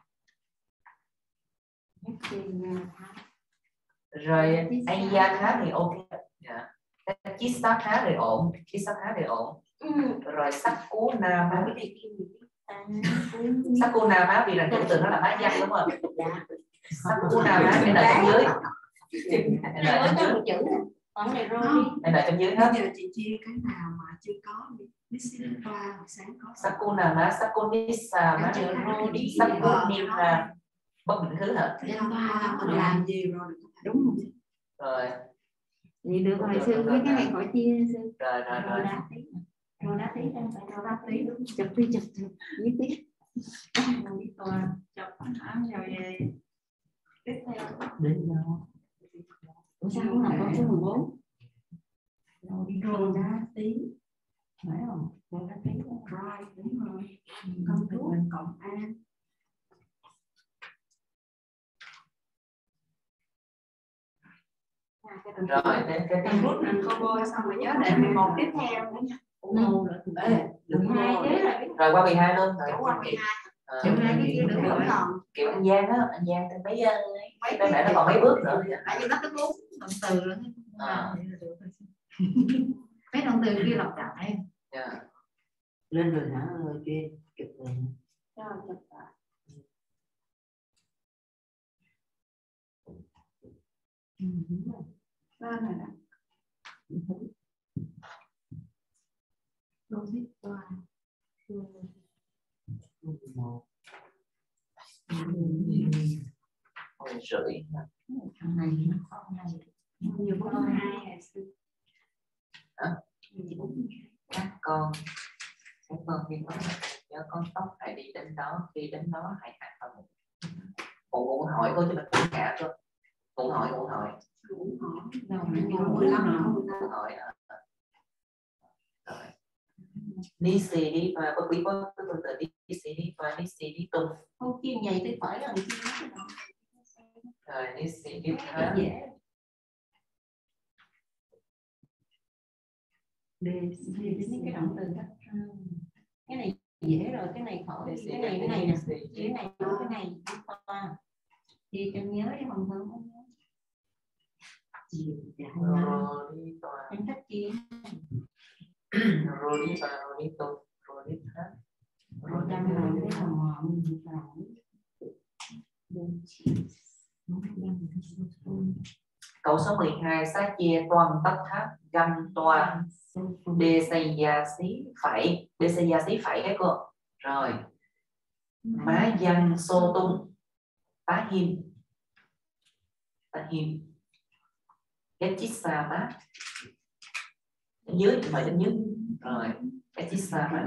[SPEAKER 1] Rồi anh gia thá thì ok. Dạ. Cái chít sát thá thì ổn. Chít sát thá thì ổn. Ừ. Rồi sắc cú na má đi. Sắc cú na má vì là chủ từ nó là má văn đúng không? Sắc cú na má cái này ở dưới.
[SPEAKER 3] Mới có một chữ
[SPEAKER 2] Còn này rồi
[SPEAKER 1] hay là trong dưới hết.
[SPEAKER 3] Bây giờ chị chia cái nào mà chưa có đi. Nisipa sáng có.
[SPEAKER 1] Sakuna má Sakunisa má Rodi Sakunina bất định thứ hả?
[SPEAKER 3] Mình làm gì rồi?
[SPEAKER 2] Đúng rồi.
[SPEAKER 1] Rồi.
[SPEAKER 2] Vậy được rồi sư, với cái này khỏi chia sư.
[SPEAKER 1] Rồi rồi rồi.
[SPEAKER 2] Rồi đá tí. Rồi đá tí đang phải rồi đá tí đúng. Chụp tí chụp chụp với tí. Rồi chụp hả? Rồi về. Tiếp theo.
[SPEAKER 3] Đến đâu?
[SPEAKER 2] Ủa sao không làm con số mười bốn?
[SPEAKER 3] Rồi đá tí.
[SPEAKER 2] Phải không? Rồi đá tí.
[SPEAKER 3] Rồi đúng rồi. Công thức mình cộng A.
[SPEAKER 1] Rồi đến cái
[SPEAKER 2] Mình rút mình combo xong rồi nhớ để mười một tiếp theo nữa nha.
[SPEAKER 3] Ê, đúng
[SPEAKER 2] hai
[SPEAKER 3] rồi.
[SPEAKER 2] ghế rồi.
[SPEAKER 1] rồi qua mười hai luôn rồi.
[SPEAKER 2] Qua mười hai.
[SPEAKER 1] À,
[SPEAKER 2] Chữ hai cái kia được vẫn còn.
[SPEAKER 1] kiểu anh Giang á, anh Giang tên mấy mấy bên này nó còn mấy bước nữa.
[SPEAKER 2] Tại vì nó tới bốn động từ nữa.
[SPEAKER 1] À.
[SPEAKER 2] Mấy động từ kia lặp lại.
[SPEAKER 1] Yeah.
[SPEAKER 4] Lên rồi hả kia chụp rồi.
[SPEAKER 2] Rồi chụp lại. Ừ, đúng rồi. Lên rồi đó. Rồi biết qua.
[SPEAKER 4] Một.
[SPEAKER 1] Hồi rưỡi.
[SPEAKER 2] Thằng này nó con này. Nhiều con hai.
[SPEAKER 1] Các con các con khi có nhớ con tóc hãy đi đến đó, khi đến đó hãy hạ vào một một hỏi thôi chứ mình không cả thôi. Cũng hỏi cũng hỏi
[SPEAKER 2] Cũng hỏi. Đầu này mười lăm
[SPEAKER 1] cũng hỏi. Rồi. Đi xì đi và bất quý có từ từ đi xì đi và đi xì đi tung.
[SPEAKER 2] Không kim nhảy tới phải là kim.
[SPEAKER 1] Rồi đi xì đi ha.
[SPEAKER 2] Dễ.
[SPEAKER 3] Để
[SPEAKER 2] Đến cái động từ đó. Cái này dễ rồi, cái này khỏi. Cái này cái này nè. Cái này cái này qua. Thì cho nhớ đi không thử không nhớ.
[SPEAKER 1] Rồi đi tòa.
[SPEAKER 2] Em thích chia.
[SPEAKER 1] Rồi đi tòa, rồi đi tung, rồi đi ha.
[SPEAKER 2] Rồi đang làm cái hòm hòm gì vào.
[SPEAKER 1] Câu số mười hai xá chia toàn tất tháp găm toàn đề xây gia xí phẩy đề xây gia xí phẩy cái cô. Rồi má dân xô tung tá hiêm tá hiêm cái chít xa má dưới mời đến dưới. Rồi cái chít xa má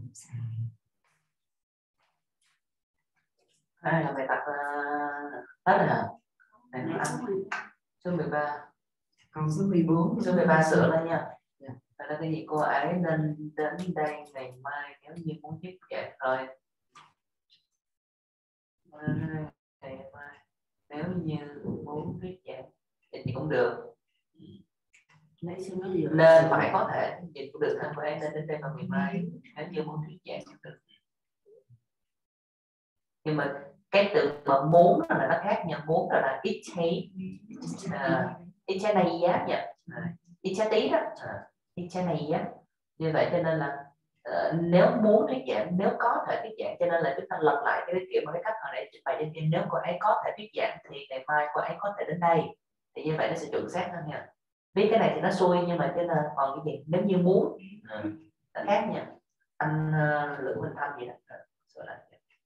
[SPEAKER 1] hai là bài tập uh, hết rồi hả? Này nó ăn số mười ba.
[SPEAKER 3] Còn số mười bốn.
[SPEAKER 1] Số mười ba sửa lên nha. Đây là cái gì cô ấy nên đến đây ngày mai nếu như muốn tiếp dạy rồi. Ngày mai nếu như muốn viết dạy thì cũng được. Nên phải có thể dịch cũng được, cô ấy nên đến đây vào ngày mai nếu như muốn viết dạy cũng được. Nhưng mà cái từ mà muốn là nó khác nha. Muốn là ít cháy ít cháy này giá nha, ít cháy tí đó, ít cháy này giá. Như vậy cho nên là uh, nếu muốn thuyết giảng, nếu có thể thuyết giảng, cho nên là chúng ta lặp lại cái kiểu mà cái cách hồi nãy trình bày trên kia. Nếu cô ấy có thể thuyết giảng thì ngày mai cô ấy có thể đến đây, thì như vậy nó sẽ chuẩn xác hơn nha. Biết cái này thì nó xui nhưng mà cho nên còn cái gì nếu như muốn ừ, nó khác nha. Anh uh, Lữ Minh Thanh gì đó sửa lại.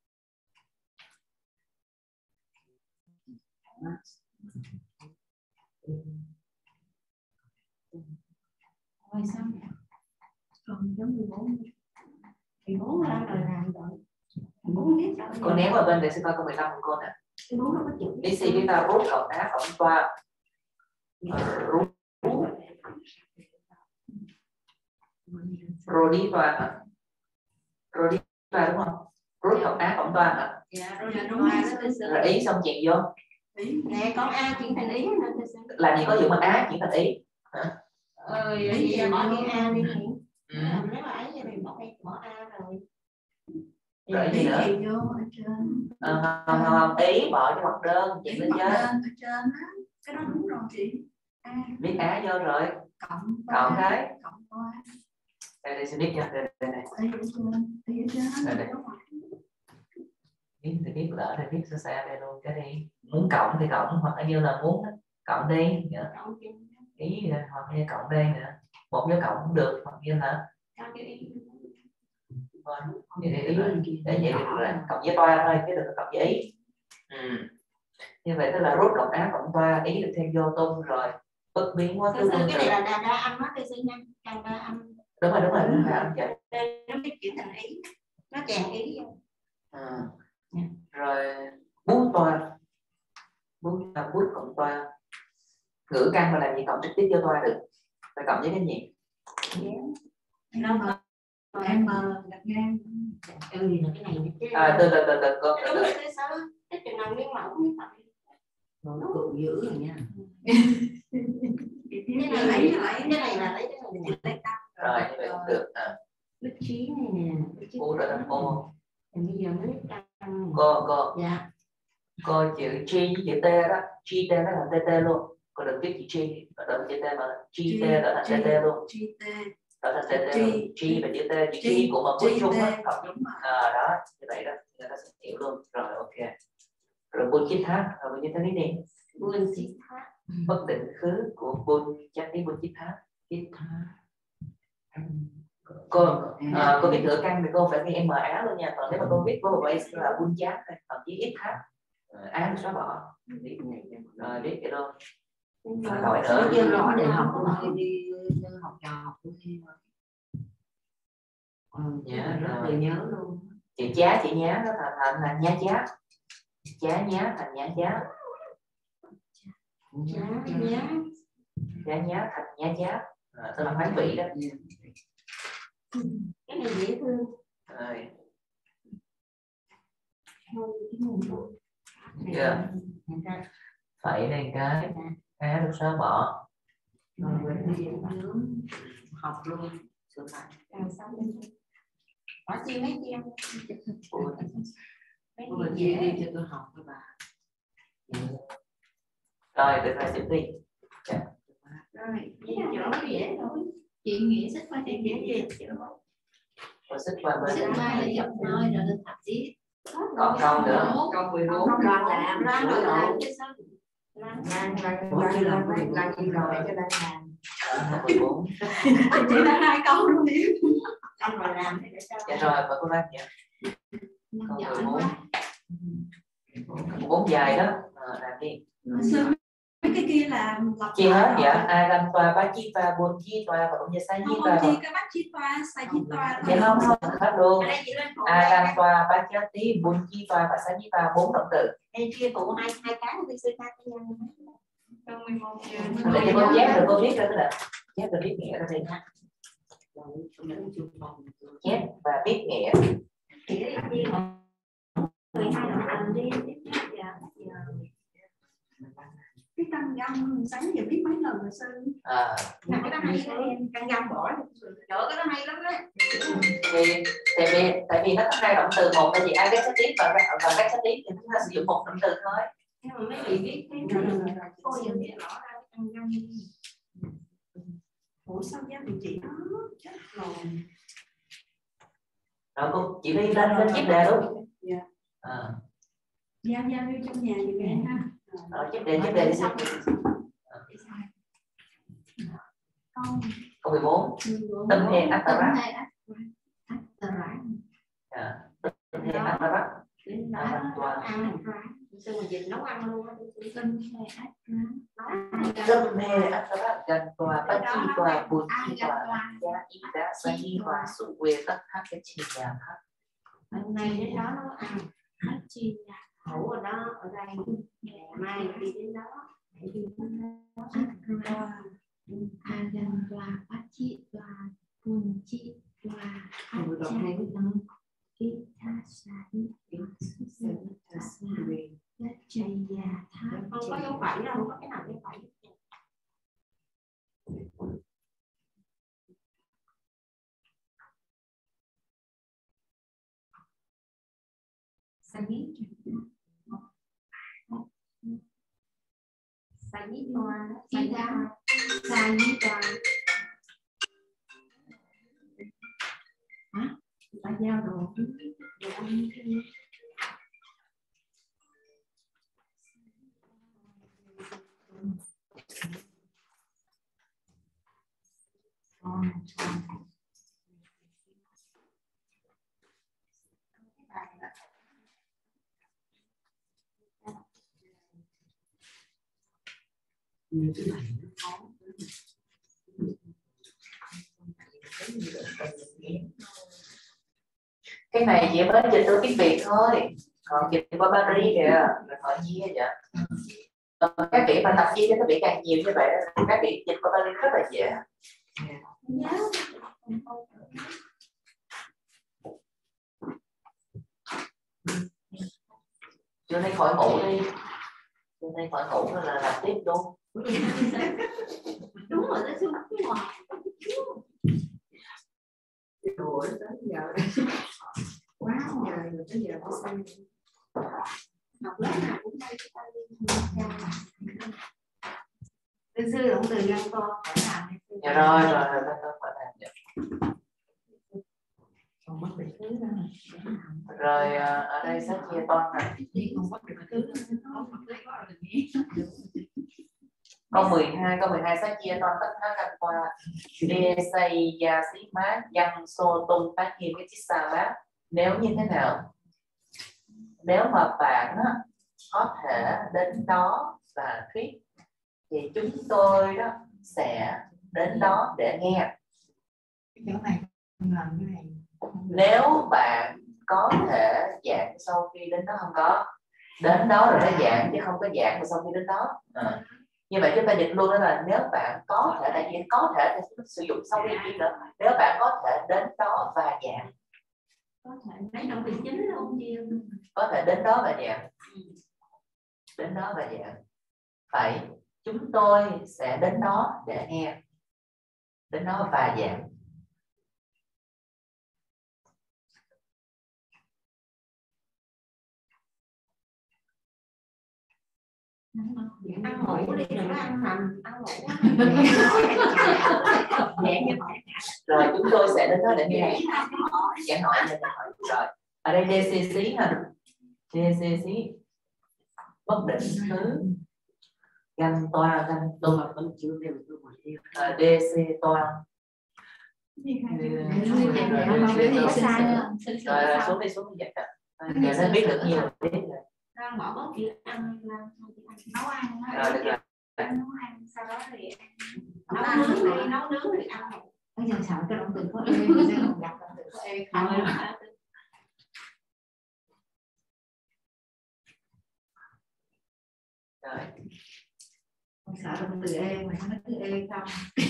[SPEAKER 2] Rồi xong. Còn giống mười bốn. mười bốn ra rồi làm rồi. mười bốn biết sao.
[SPEAKER 1] Cô ném vào bên để xem coi câu mười lăm của cô nè.
[SPEAKER 2] mười bốn nó có chữ.
[SPEAKER 1] Đi xì đi ta rút cộng đá cộng toa. Rút. Rồi đi toa hả? Rồi đi toa đúng không? Rút cộng đá cộng toa hả?
[SPEAKER 2] Dạ rồi đúng rồi.
[SPEAKER 1] Rồi ý xong chèn vô.
[SPEAKER 2] Nè con A chuyển thành ý nữa.
[SPEAKER 1] Làm gì có vụ mà á chuyển thành ý hả?
[SPEAKER 2] Ờ vậy giờ bỏ chữ A đi nhỉ?
[SPEAKER 1] Ừ.
[SPEAKER 2] Nếu mà ấy thì bỏ bỏ A rồi.
[SPEAKER 1] Rồi gì nữa? Ờ, không, không, ý bỏ cho mặt đơn chuyển lên trên.
[SPEAKER 3] Cái đó đúng rồi chị.
[SPEAKER 1] Viết á vô rồi.
[SPEAKER 3] Cộng
[SPEAKER 1] cộng cái.
[SPEAKER 3] Cộng qua.
[SPEAKER 1] Đây đây xin viết nha. Đây đây này. Đây đây. Viết thì viết lỡ đây viết xa xa đây luôn cái đi. Muốn cộng thì cộng hoặc là như là muốn cộng đi. Cộng ý nè, hoặc như cộng đây nè, một dấu cộng cũng được, hoặc như là thôi vậy thì để vậy là cộng với toa thôi, cái đừng có cộng với ý. Ừ. Như vậy tức là rốt cộng áp cộng toa, ý được thêm vô tung rồi bất biến quá
[SPEAKER 2] thứ cái này là đa đa âm á, tôi sẽ nhanh đa đa âm.
[SPEAKER 1] Đúng rồi, đúng rồi, đa âm vậy.
[SPEAKER 2] Nó biết chuyển thành ý, nó chèn ý vô.
[SPEAKER 1] À. Rồi bút toa, bút là bút cộng toa, ngữ căn mà làm gì cộng trực tiếp vô toa được, phải cộng với cái gì?
[SPEAKER 3] Nó mà em mà đặt ngang
[SPEAKER 2] Ừ là cái này
[SPEAKER 1] à từ từ từ từ con
[SPEAKER 2] đúng rồi, cái sao cái chừng nào miếng mỏng miếng mỏng
[SPEAKER 4] nó cực dữ rồi nha.
[SPEAKER 2] cái này lấy cái này là lấy cái này lấy tăng
[SPEAKER 1] rồi như vậy cũng được. À.
[SPEAKER 2] Đức trí này nè,
[SPEAKER 1] U trở thành ô.
[SPEAKER 2] bây giờ mới tăng.
[SPEAKER 1] Cô cô
[SPEAKER 2] Dạ.
[SPEAKER 1] Cô chữ G với chữ T đó, G T nó là T T luôn. Cô đừng viết chữ G, đỡ chữ T mà G T trở thành T T luôn.
[SPEAKER 3] G T
[SPEAKER 1] Trở thành T T luôn. G và chữ T, chữ G của một cuối chung á. À đó, như vậy đó, người ta sẽ hiểu luôn. Rồi ok. Rồi buôn chít thác, rồi buôn chít thác đi.
[SPEAKER 2] Buôn chít thác.
[SPEAKER 1] Bất định khứ của buôn chắc tí buôn chít thác. Chít thác. Cô à, cô viết ngữ căn thì cô phải ghi M Á luôn nha, còn nếu mà cô viết với một base là buôn chát thậm chí ít thác Á xóa bỏ rồi viết vậy luôn. Đổi nữa
[SPEAKER 4] chưa rõ để học tôi đi học trò học tôi thi mà
[SPEAKER 1] nhớ
[SPEAKER 4] rất là nhớ luôn.
[SPEAKER 1] Chữ chá chữ nhá nó thành thành là nhá chá, chá nhá thành nhá chá,
[SPEAKER 2] chá nhá
[SPEAKER 1] chá nhá thành nhá chá, à, tức là hoán vị đó.
[SPEAKER 2] Cái này dễ thương.
[SPEAKER 1] Rồi. Yeah. Phải đây cái Á được xóa bỏ.
[SPEAKER 4] Học luôn sửa lại.
[SPEAKER 2] Bỏ chi mấy chi không?
[SPEAKER 4] Mấy gì đi cho tôi học với bà.
[SPEAKER 1] Rồi được rồi tiếp đi.
[SPEAKER 2] Yeah. Rồi, chỗ dễ thôi. Chị nghĩ sách qua chị dễ gì?
[SPEAKER 1] Rồi xích qua bên.
[SPEAKER 3] Xích qua là dọc thôi rồi lên thập tiết.
[SPEAKER 1] Còn câu nữa.
[SPEAKER 4] Câu mười bốn.
[SPEAKER 2] Loan làm, loan rồi làm chứ sao?
[SPEAKER 4] Lan lan lan lan lan đi rồi cho đang làm.
[SPEAKER 1] mười bốn.
[SPEAKER 3] Chỉ là hai câu luôn đi.
[SPEAKER 2] Anh rồi làm thì để sao?
[SPEAKER 1] Dạ rồi và cô Lan nhỉ. Câu mười bốn. bốn dài đó. À, làm đi.
[SPEAKER 3] Mấy cái kia là
[SPEAKER 1] chia hết dạ. A lam toa ba chi toa bốn chi toa và cũng như sai chi toa.
[SPEAKER 3] Không chi cái bắt chi toa, sai chi toa.
[SPEAKER 1] Dạ không không hết luôn. A lam toa ba chi tí bốn chi toa và sai chi toa bốn động từ.
[SPEAKER 2] Đây kia phụ hai hai cái thì sư hai cái nhân.
[SPEAKER 1] Để cho cô chép rồi cô viết ra tức là chép và viết nghĩa ra đây. Chép và viết nghĩa.
[SPEAKER 2] mười hai đoạn làm đi.
[SPEAKER 3] Cái căn găm sáng giờ biết mấy lần rồi sư.
[SPEAKER 1] À.
[SPEAKER 2] Cái đó hay đó em, căn găm bỏ. Trời cái đó hay lắm đấy.
[SPEAKER 1] Thì tại vì tại vì nó có hai động từ, một là gì ai ghét tiếp và và ghét tiếp thì chúng ta sử dụng một động từ thôi.
[SPEAKER 2] Nhưng mà mấy vị biết thế này cô giờ biết rõ ra cái căn găm.
[SPEAKER 3] Ủa sao giáo vị chị nó chết rồi.
[SPEAKER 1] Rồi cô chỉ đi lên lên chép đề luôn.
[SPEAKER 3] Dạ.
[SPEAKER 1] À.
[SPEAKER 3] Giao giao lưu trong nhà thì nghe ha.
[SPEAKER 1] Rồi chép đề chép đề đi xong.
[SPEAKER 3] Câu
[SPEAKER 1] câu mười bốn. Tâm hệ ác tà rác.
[SPEAKER 3] Ác tà rác.
[SPEAKER 1] Dạ. Tâm hệ ác tà rác.
[SPEAKER 2] Đến đó ăn xong rồi dịch nấu ăn luôn.
[SPEAKER 3] Tâm hệ ác rác.
[SPEAKER 1] Tâm hệ ác tà rác gần tòa bát chi tòa bùn chi tòa giá ý đá sa chi tòa sụ quê tất hát cái chi nhà hát.
[SPEAKER 2] Hôm nay đến đó nấu ăn hát chi nhà khẩu ở đó ở đây mai đi đến đó đi đến đó
[SPEAKER 3] Ra a gan tòa bát chi tòa bùn chi tòa hát cha nâng ít tha sa ít su sa sa đất chày già tha.
[SPEAKER 2] Không có dấu phẩy đâu, không có cái nào dấu phẩy.
[SPEAKER 3] Sa nhí
[SPEAKER 2] Sa nhí toa,
[SPEAKER 3] sa nhí sa nhí toa. Hả? Ta giao đồ đồ ăn thêm.
[SPEAKER 1] Cái này chỉ mới dịch từ tiếng Việt thôi, còn dịch qua Bali kìa là họ chia vậy. Còn các vị mà tập chia cho các vị càng nhiều như vậy thì các vị dịch qua Bali rất là dễ. Trưa nay khỏi ngủ đi, trưa nay khỏi ngủ là làm tiếp luôn.
[SPEAKER 3] Đúng rồi, nó xuống phía ngoài.
[SPEAKER 2] Đuổi tới giờ quá giờ rồi, tới giờ có xem học lớp nào cũng đây ta đi từ xưa cũng từ dân con phải làm.
[SPEAKER 1] Dạ rồi rồi rồi ta phải làm vậy.
[SPEAKER 2] Còn mất được thứ đó
[SPEAKER 1] Rồi ở đây sách chia toan này.
[SPEAKER 2] Còn mất được thứ
[SPEAKER 1] Câu mười hai, câu mười hai sách chia toan tất cả căn qua đê xây gia xí mát dân xô tung phát hiện cái chiếc xa mát. Nếu như thế nào? Nếu mà bạn á, có thể đến đó và thuyết thì chúng tôi đó sẽ đến đó để nghe.
[SPEAKER 2] chỗ này làm cái này.
[SPEAKER 1] Nếu bạn có thể giảng sau khi đến đó, không có đến đó rồi nó giảng chứ không có giảng rồi sau khi đến đó. À. Như vậy chúng ta dịch luôn đó là nếu bạn có thể, đại diện có thể thì sử dụng sau khi gì nữa. Nếu bạn có thể đến đó và giảng,
[SPEAKER 3] Có thể lấy động từ chính luôn gì
[SPEAKER 1] có thể đến đó và giảng, đến đó và giảng. Phải, chúng tôi sẽ đến đó để nghe, đến đó và giảng.
[SPEAKER 3] ăn ngủ đi, đừng có ăn nằm, ăn ngủ.
[SPEAKER 1] Rồi chúng tôi sẽ đến đó để nghe. Giảng hỏi nha, hỏi. Rồi ở đây đê xê xí ha, đê xê xí bất định thứ ganh toa ganh toa vẫn chưa đều tôi đê xê toa. Rồi xuống đi xuống đi vậy. Giờ nên biết được nhiều biết rồi.
[SPEAKER 3] Đang bỏ bớt chữ ăn, nấu ăn,
[SPEAKER 1] rồi được rồi.
[SPEAKER 3] nấu ăn, sau đó thì nấu nướng đi, nấu nướng thì ăn.
[SPEAKER 2] Bây giờ sợ cái động từ có e, sẽ không gặp động từ có e không.
[SPEAKER 1] Rồi.
[SPEAKER 2] Không sợ động từ e mà nó cứ e không.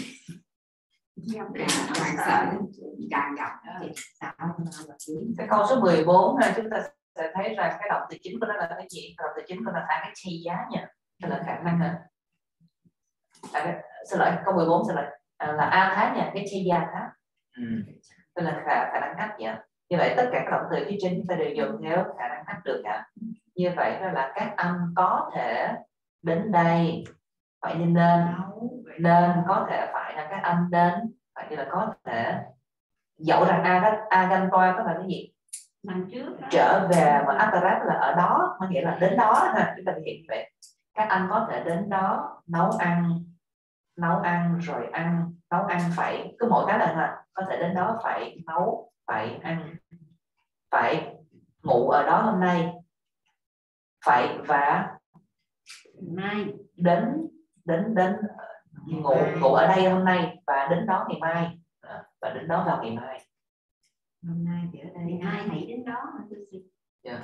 [SPEAKER 2] Càng sợ càng gặp sợ.
[SPEAKER 1] Cái câu số mười bốn là chúng ta sẽ thấy rằng cái động từ chính của nó là cái gì? Động từ chính của nó là cái chi giá nha, tức là khả năng là à, xin lỗi câu mười bốn xin lỗi à, là a thá nha, cái chi giá thá, ừ. Tức là khả, khả năng áp nha. Như vậy tất cả các động từ phía trên chúng ta đều dùng theo khả năng áp được cả. Như vậy đó là các âm có thể đến đây phải như nên, nên có thể phải là các âm đến, phải như là có thể. Dẫu rằng a đó a ganh toa có là cái gì?
[SPEAKER 3] Lần trước đó.
[SPEAKER 1] Trở về mà atarat là ở đó, có nghĩa là đến đó ha, chúng ta thực hiện vậy. Các anh có thể đến đó nấu ăn, nấu ăn rồi ăn, nấu ăn phải cứ mỗi cái là ha, có thể đến đó phải nấu, phải ăn, phải ngủ ở đó hôm nay, phải và
[SPEAKER 3] mai
[SPEAKER 1] đến đến đến ngủ ngủ ở đây hôm nay và đến đó ngày mai, và đến đó vào ngày mai.
[SPEAKER 2] Hôm nay thì ở đây,
[SPEAKER 3] ngày mai hãy đến đó.
[SPEAKER 1] Yeah.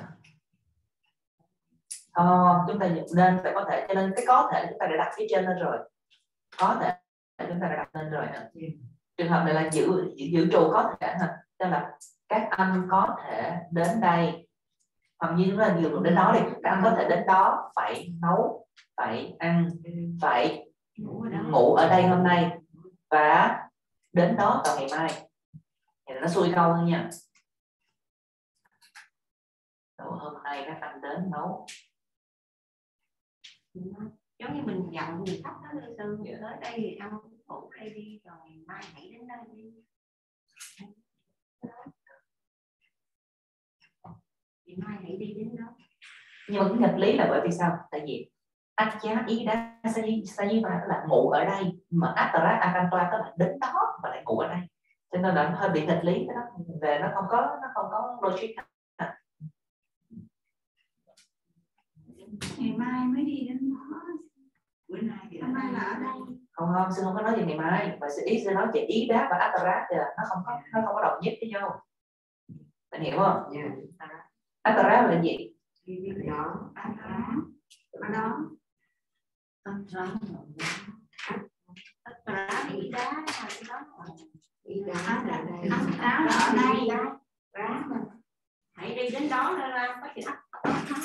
[SPEAKER 1] Ờ, chúng ta nên phải có thể, cho nên cái có thể chúng ta đã đặt phía trên lên rồi, có thể chúng ta đã đặt lên rồi. Trường hợp này là giữ giữ, giữ trù có thể ha, tức là các anh có thể đến đây, hoặc như chúng ta dùng đến đó đi, các anh có thể đến đó phải nấu, phải ăn, phải ngủ ở, ngủ ở đây hôm nay và đến đó vào ngày mai. Thì nó xuôi câu thôi nha. Rồi hôm nay các anh đến nấu.
[SPEAKER 3] Giống như mình dặn người khách đó sư, tới đây thì ăn ngủ đây đi, rồi mai hãy đến đây đi. Thì mai hãy đi đến đó.
[SPEAKER 1] Nhưng mà cái nghịch lý là bởi vì sao? Tại vì anh giá ý đã say và là ngủ ở đây, mà atarat akantoa tức là đến đó và lại ngủ ở đây, cho nên là nó hơi bị nghịch lý đó, về nó không có nó không có logic.
[SPEAKER 3] Ngày mai mới đi đến đó. bữa nay thì
[SPEAKER 2] hôm nay là ở đây.
[SPEAKER 1] Không không, sư không có nói về ngày mai, mà sư ý sư nói về ý đá và atara kìa, nó không có nó không có đồng nhất với nhau. Bạn hiểu không?
[SPEAKER 3] Yeah.
[SPEAKER 1] Atara là gì?
[SPEAKER 3] Đó,
[SPEAKER 2] Atara ở đó.
[SPEAKER 4] Atara
[SPEAKER 2] Atara thì ý đá là cái đó.
[SPEAKER 4] ý đá
[SPEAKER 2] Atara
[SPEAKER 4] là đây.
[SPEAKER 2] là ở đây.
[SPEAKER 4] Rá mà
[SPEAKER 2] Hãy đi đến đó ra có chữ ấp tóc tháo,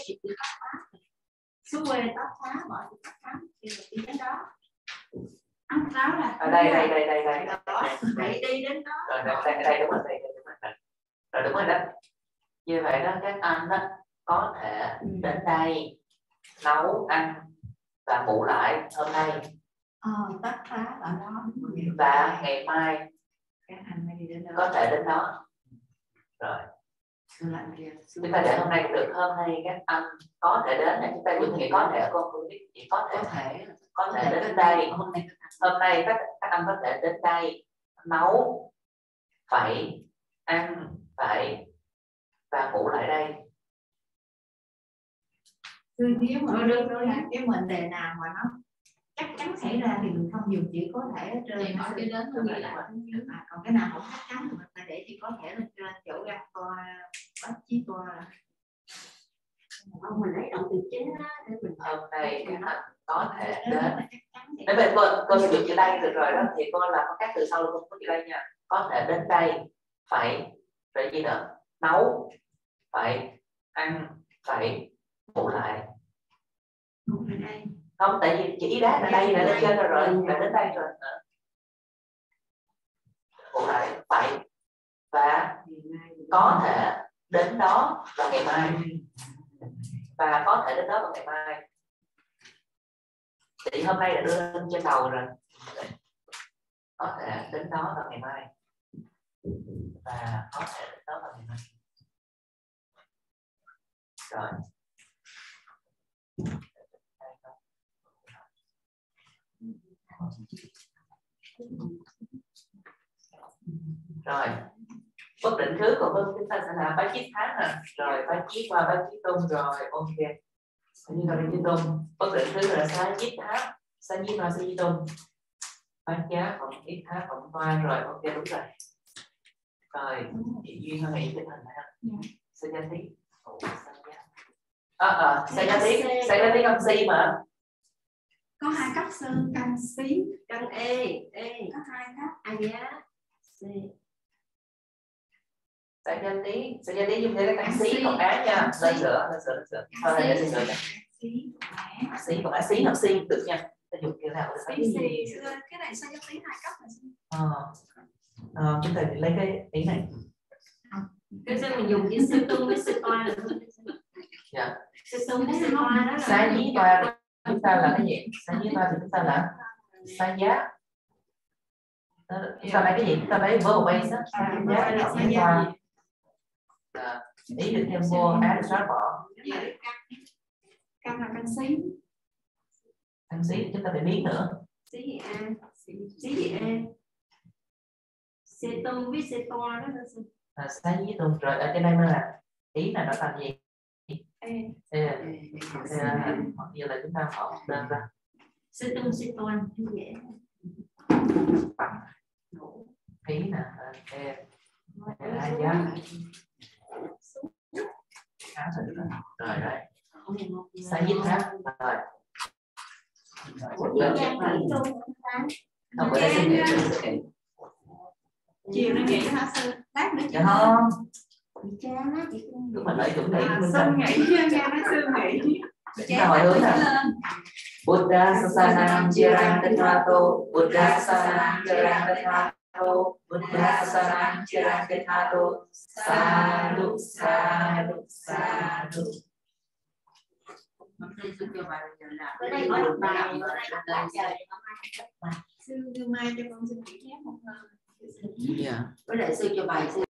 [SPEAKER 2] xuống quê tóc tháo, bỏ chữ tóc tháo, đi đến đó. Ấp tháo là
[SPEAKER 1] Ở đây đây đây đây đây.
[SPEAKER 2] hãy đi đến đó.
[SPEAKER 1] Rồi đây đây đây đúng rồi đây đúng rồi. Rồi đúng rồi đó. Như vậy đó các anh đó có thể đến đây nấu ăn và ngủ lại hôm nay.
[SPEAKER 2] Ờ, tóc tháo ở đó.
[SPEAKER 1] Và ngày mai
[SPEAKER 3] các anh mới đi đến đó.
[SPEAKER 1] có thể đến đó. Rồi. Chúng ta để hôm nay cũng được, hôm nay các anh có thể đến này, chúng ta dùng nghĩa có thể, con không biết chỉ có thể
[SPEAKER 4] có thể
[SPEAKER 1] có thể đến đây. Hôm nay các các anh có thể đến đây nấu, phải ăn, phải và ngủ lại đây.
[SPEAKER 2] คือnếu mà đưa ra cái vấn đề nào mà nó chắc chắn xảy ra thì mình không dùng chữ có thể ở trên,
[SPEAKER 3] nói cái đến
[SPEAKER 2] tôi nghĩ là à, còn cái nào không chắc chắn thì mình ta để chỉ có thể lên trên chỗ ra toa bác chí toa.
[SPEAKER 4] ông mình lấy động từ chính á để mình
[SPEAKER 1] Hôm nay các anh có thể đến.
[SPEAKER 2] Chắc chắn thì
[SPEAKER 1] Nếu mà cô cô sử dụng chữ đây được rồi đó thì cô làm các từ sau luôn, không có chữ đây nha. Có thể đến đây, phải phải gì nữa, nấu, phải ăn, phải ngủ lại.
[SPEAKER 2] ngủ ở đây.
[SPEAKER 1] Không, tại vì chỉ đá là đây là lên trên rồi rồi là đến đây rồi. Ngủ lại phải và có thể đến đó vào ngày mai, và có thể đến đó vào ngày mai. Thì hôm nay đã đưa lên trên đầu rồi, có thể đến đó vào ngày mai và có thể đến đó vào ngày mai. Rồi. Rồi. Bất định thứ của vân chúng ta sẽ là bá chiết tháng nè, rồi bá chiết qua bá chiết tung rồi, ok. Như là bá chiết tung. Bất định thứ là xá chiết tháng, xá chiết qua xá chiết tung. Bá giá cộng chiết tháng cộng qua rồi, ok đúng rồi. Rồi, chị Duyên hơi nghĩ trên hình này ha. Xá giá tí. À, à, xá giá tí, xá giá tí canxi mà.
[SPEAKER 2] Có hai cấp xương canxi,
[SPEAKER 4] căn E, E
[SPEAKER 2] có hai cấp.
[SPEAKER 4] A giá C.
[SPEAKER 1] Xá giá tí, xá giá tí dùng để cái canxi cộng á nha. Lên sửa, lên sửa, lên sửa. Thôi là để sửa nha. Canxi cộng á, xí hoặc xi được nha. Ta dùng kiểu nào được.
[SPEAKER 2] Cái này sao giá tí hai cấp là gì?
[SPEAKER 1] Ờ. Ờ, chúng ta lấy cái ý này.
[SPEAKER 4] Cái sao mình dùng chữ sư tung với sư toa được không?
[SPEAKER 1] Dạ.
[SPEAKER 4] Sư tung với sư toa đó là
[SPEAKER 1] Xá dí toa thì chúng ta là cái gì? Xá dí toa thì chúng ta là xá giá. Chúng ta lấy cái gì? Chúng ta lấy verbal base á. Xá giá là xá toa. Ý được thêm vô, á được xóa bỏ.
[SPEAKER 2] Căn là canxi.
[SPEAKER 1] Canxi thì chúng ta phải biến nữa.
[SPEAKER 4] xí gì A, xí gì A. C tung với C toa đó là sao?
[SPEAKER 1] À, xá dí tung rồi ở trên đây mới là ý là nó thành gì?
[SPEAKER 2] E.
[SPEAKER 1] E. Hoặc như là chúng ta học đơn ra.
[SPEAKER 4] C tung C toa như vậy.
[SPEAKER 1] Ý là E. A giá. Á rồi rồi. Rồi đấy. Xá dí tháp rồi. Không, bữa nay xin nghỉ, xin nghỉ.
[SPEAKER 2] Chiều nay nghỉ hả sư? Lát nữa
[SPEAKER 1] Dạ không.
[SPEAKER 4] Cha nó chị
[SPEAKER 1] Lúc mà lấy chuẩn nghỉ.
[SPEAKER 2] sư nghỉ, nghe nói sư nghỉ.
[SPEAKER 1] Chúng ta hỏi hướng nào. Buddha Sasanam Chirang Tathato, Buddha Sasanam Chirang Tathato, Buddha Sasanam Chirang Tathato, Sadhu, Sadhu, Sadhu.
[SPEAKER 4] Bữa nay có đọc bài, bữa nay đọc bài trời.
[SPEAKER 2] Sư mai cho con xin nghỉ phép một lần.
[SPEAKER 1] Dạ.
[SPEAKER 4] Với lại sư cho bài sư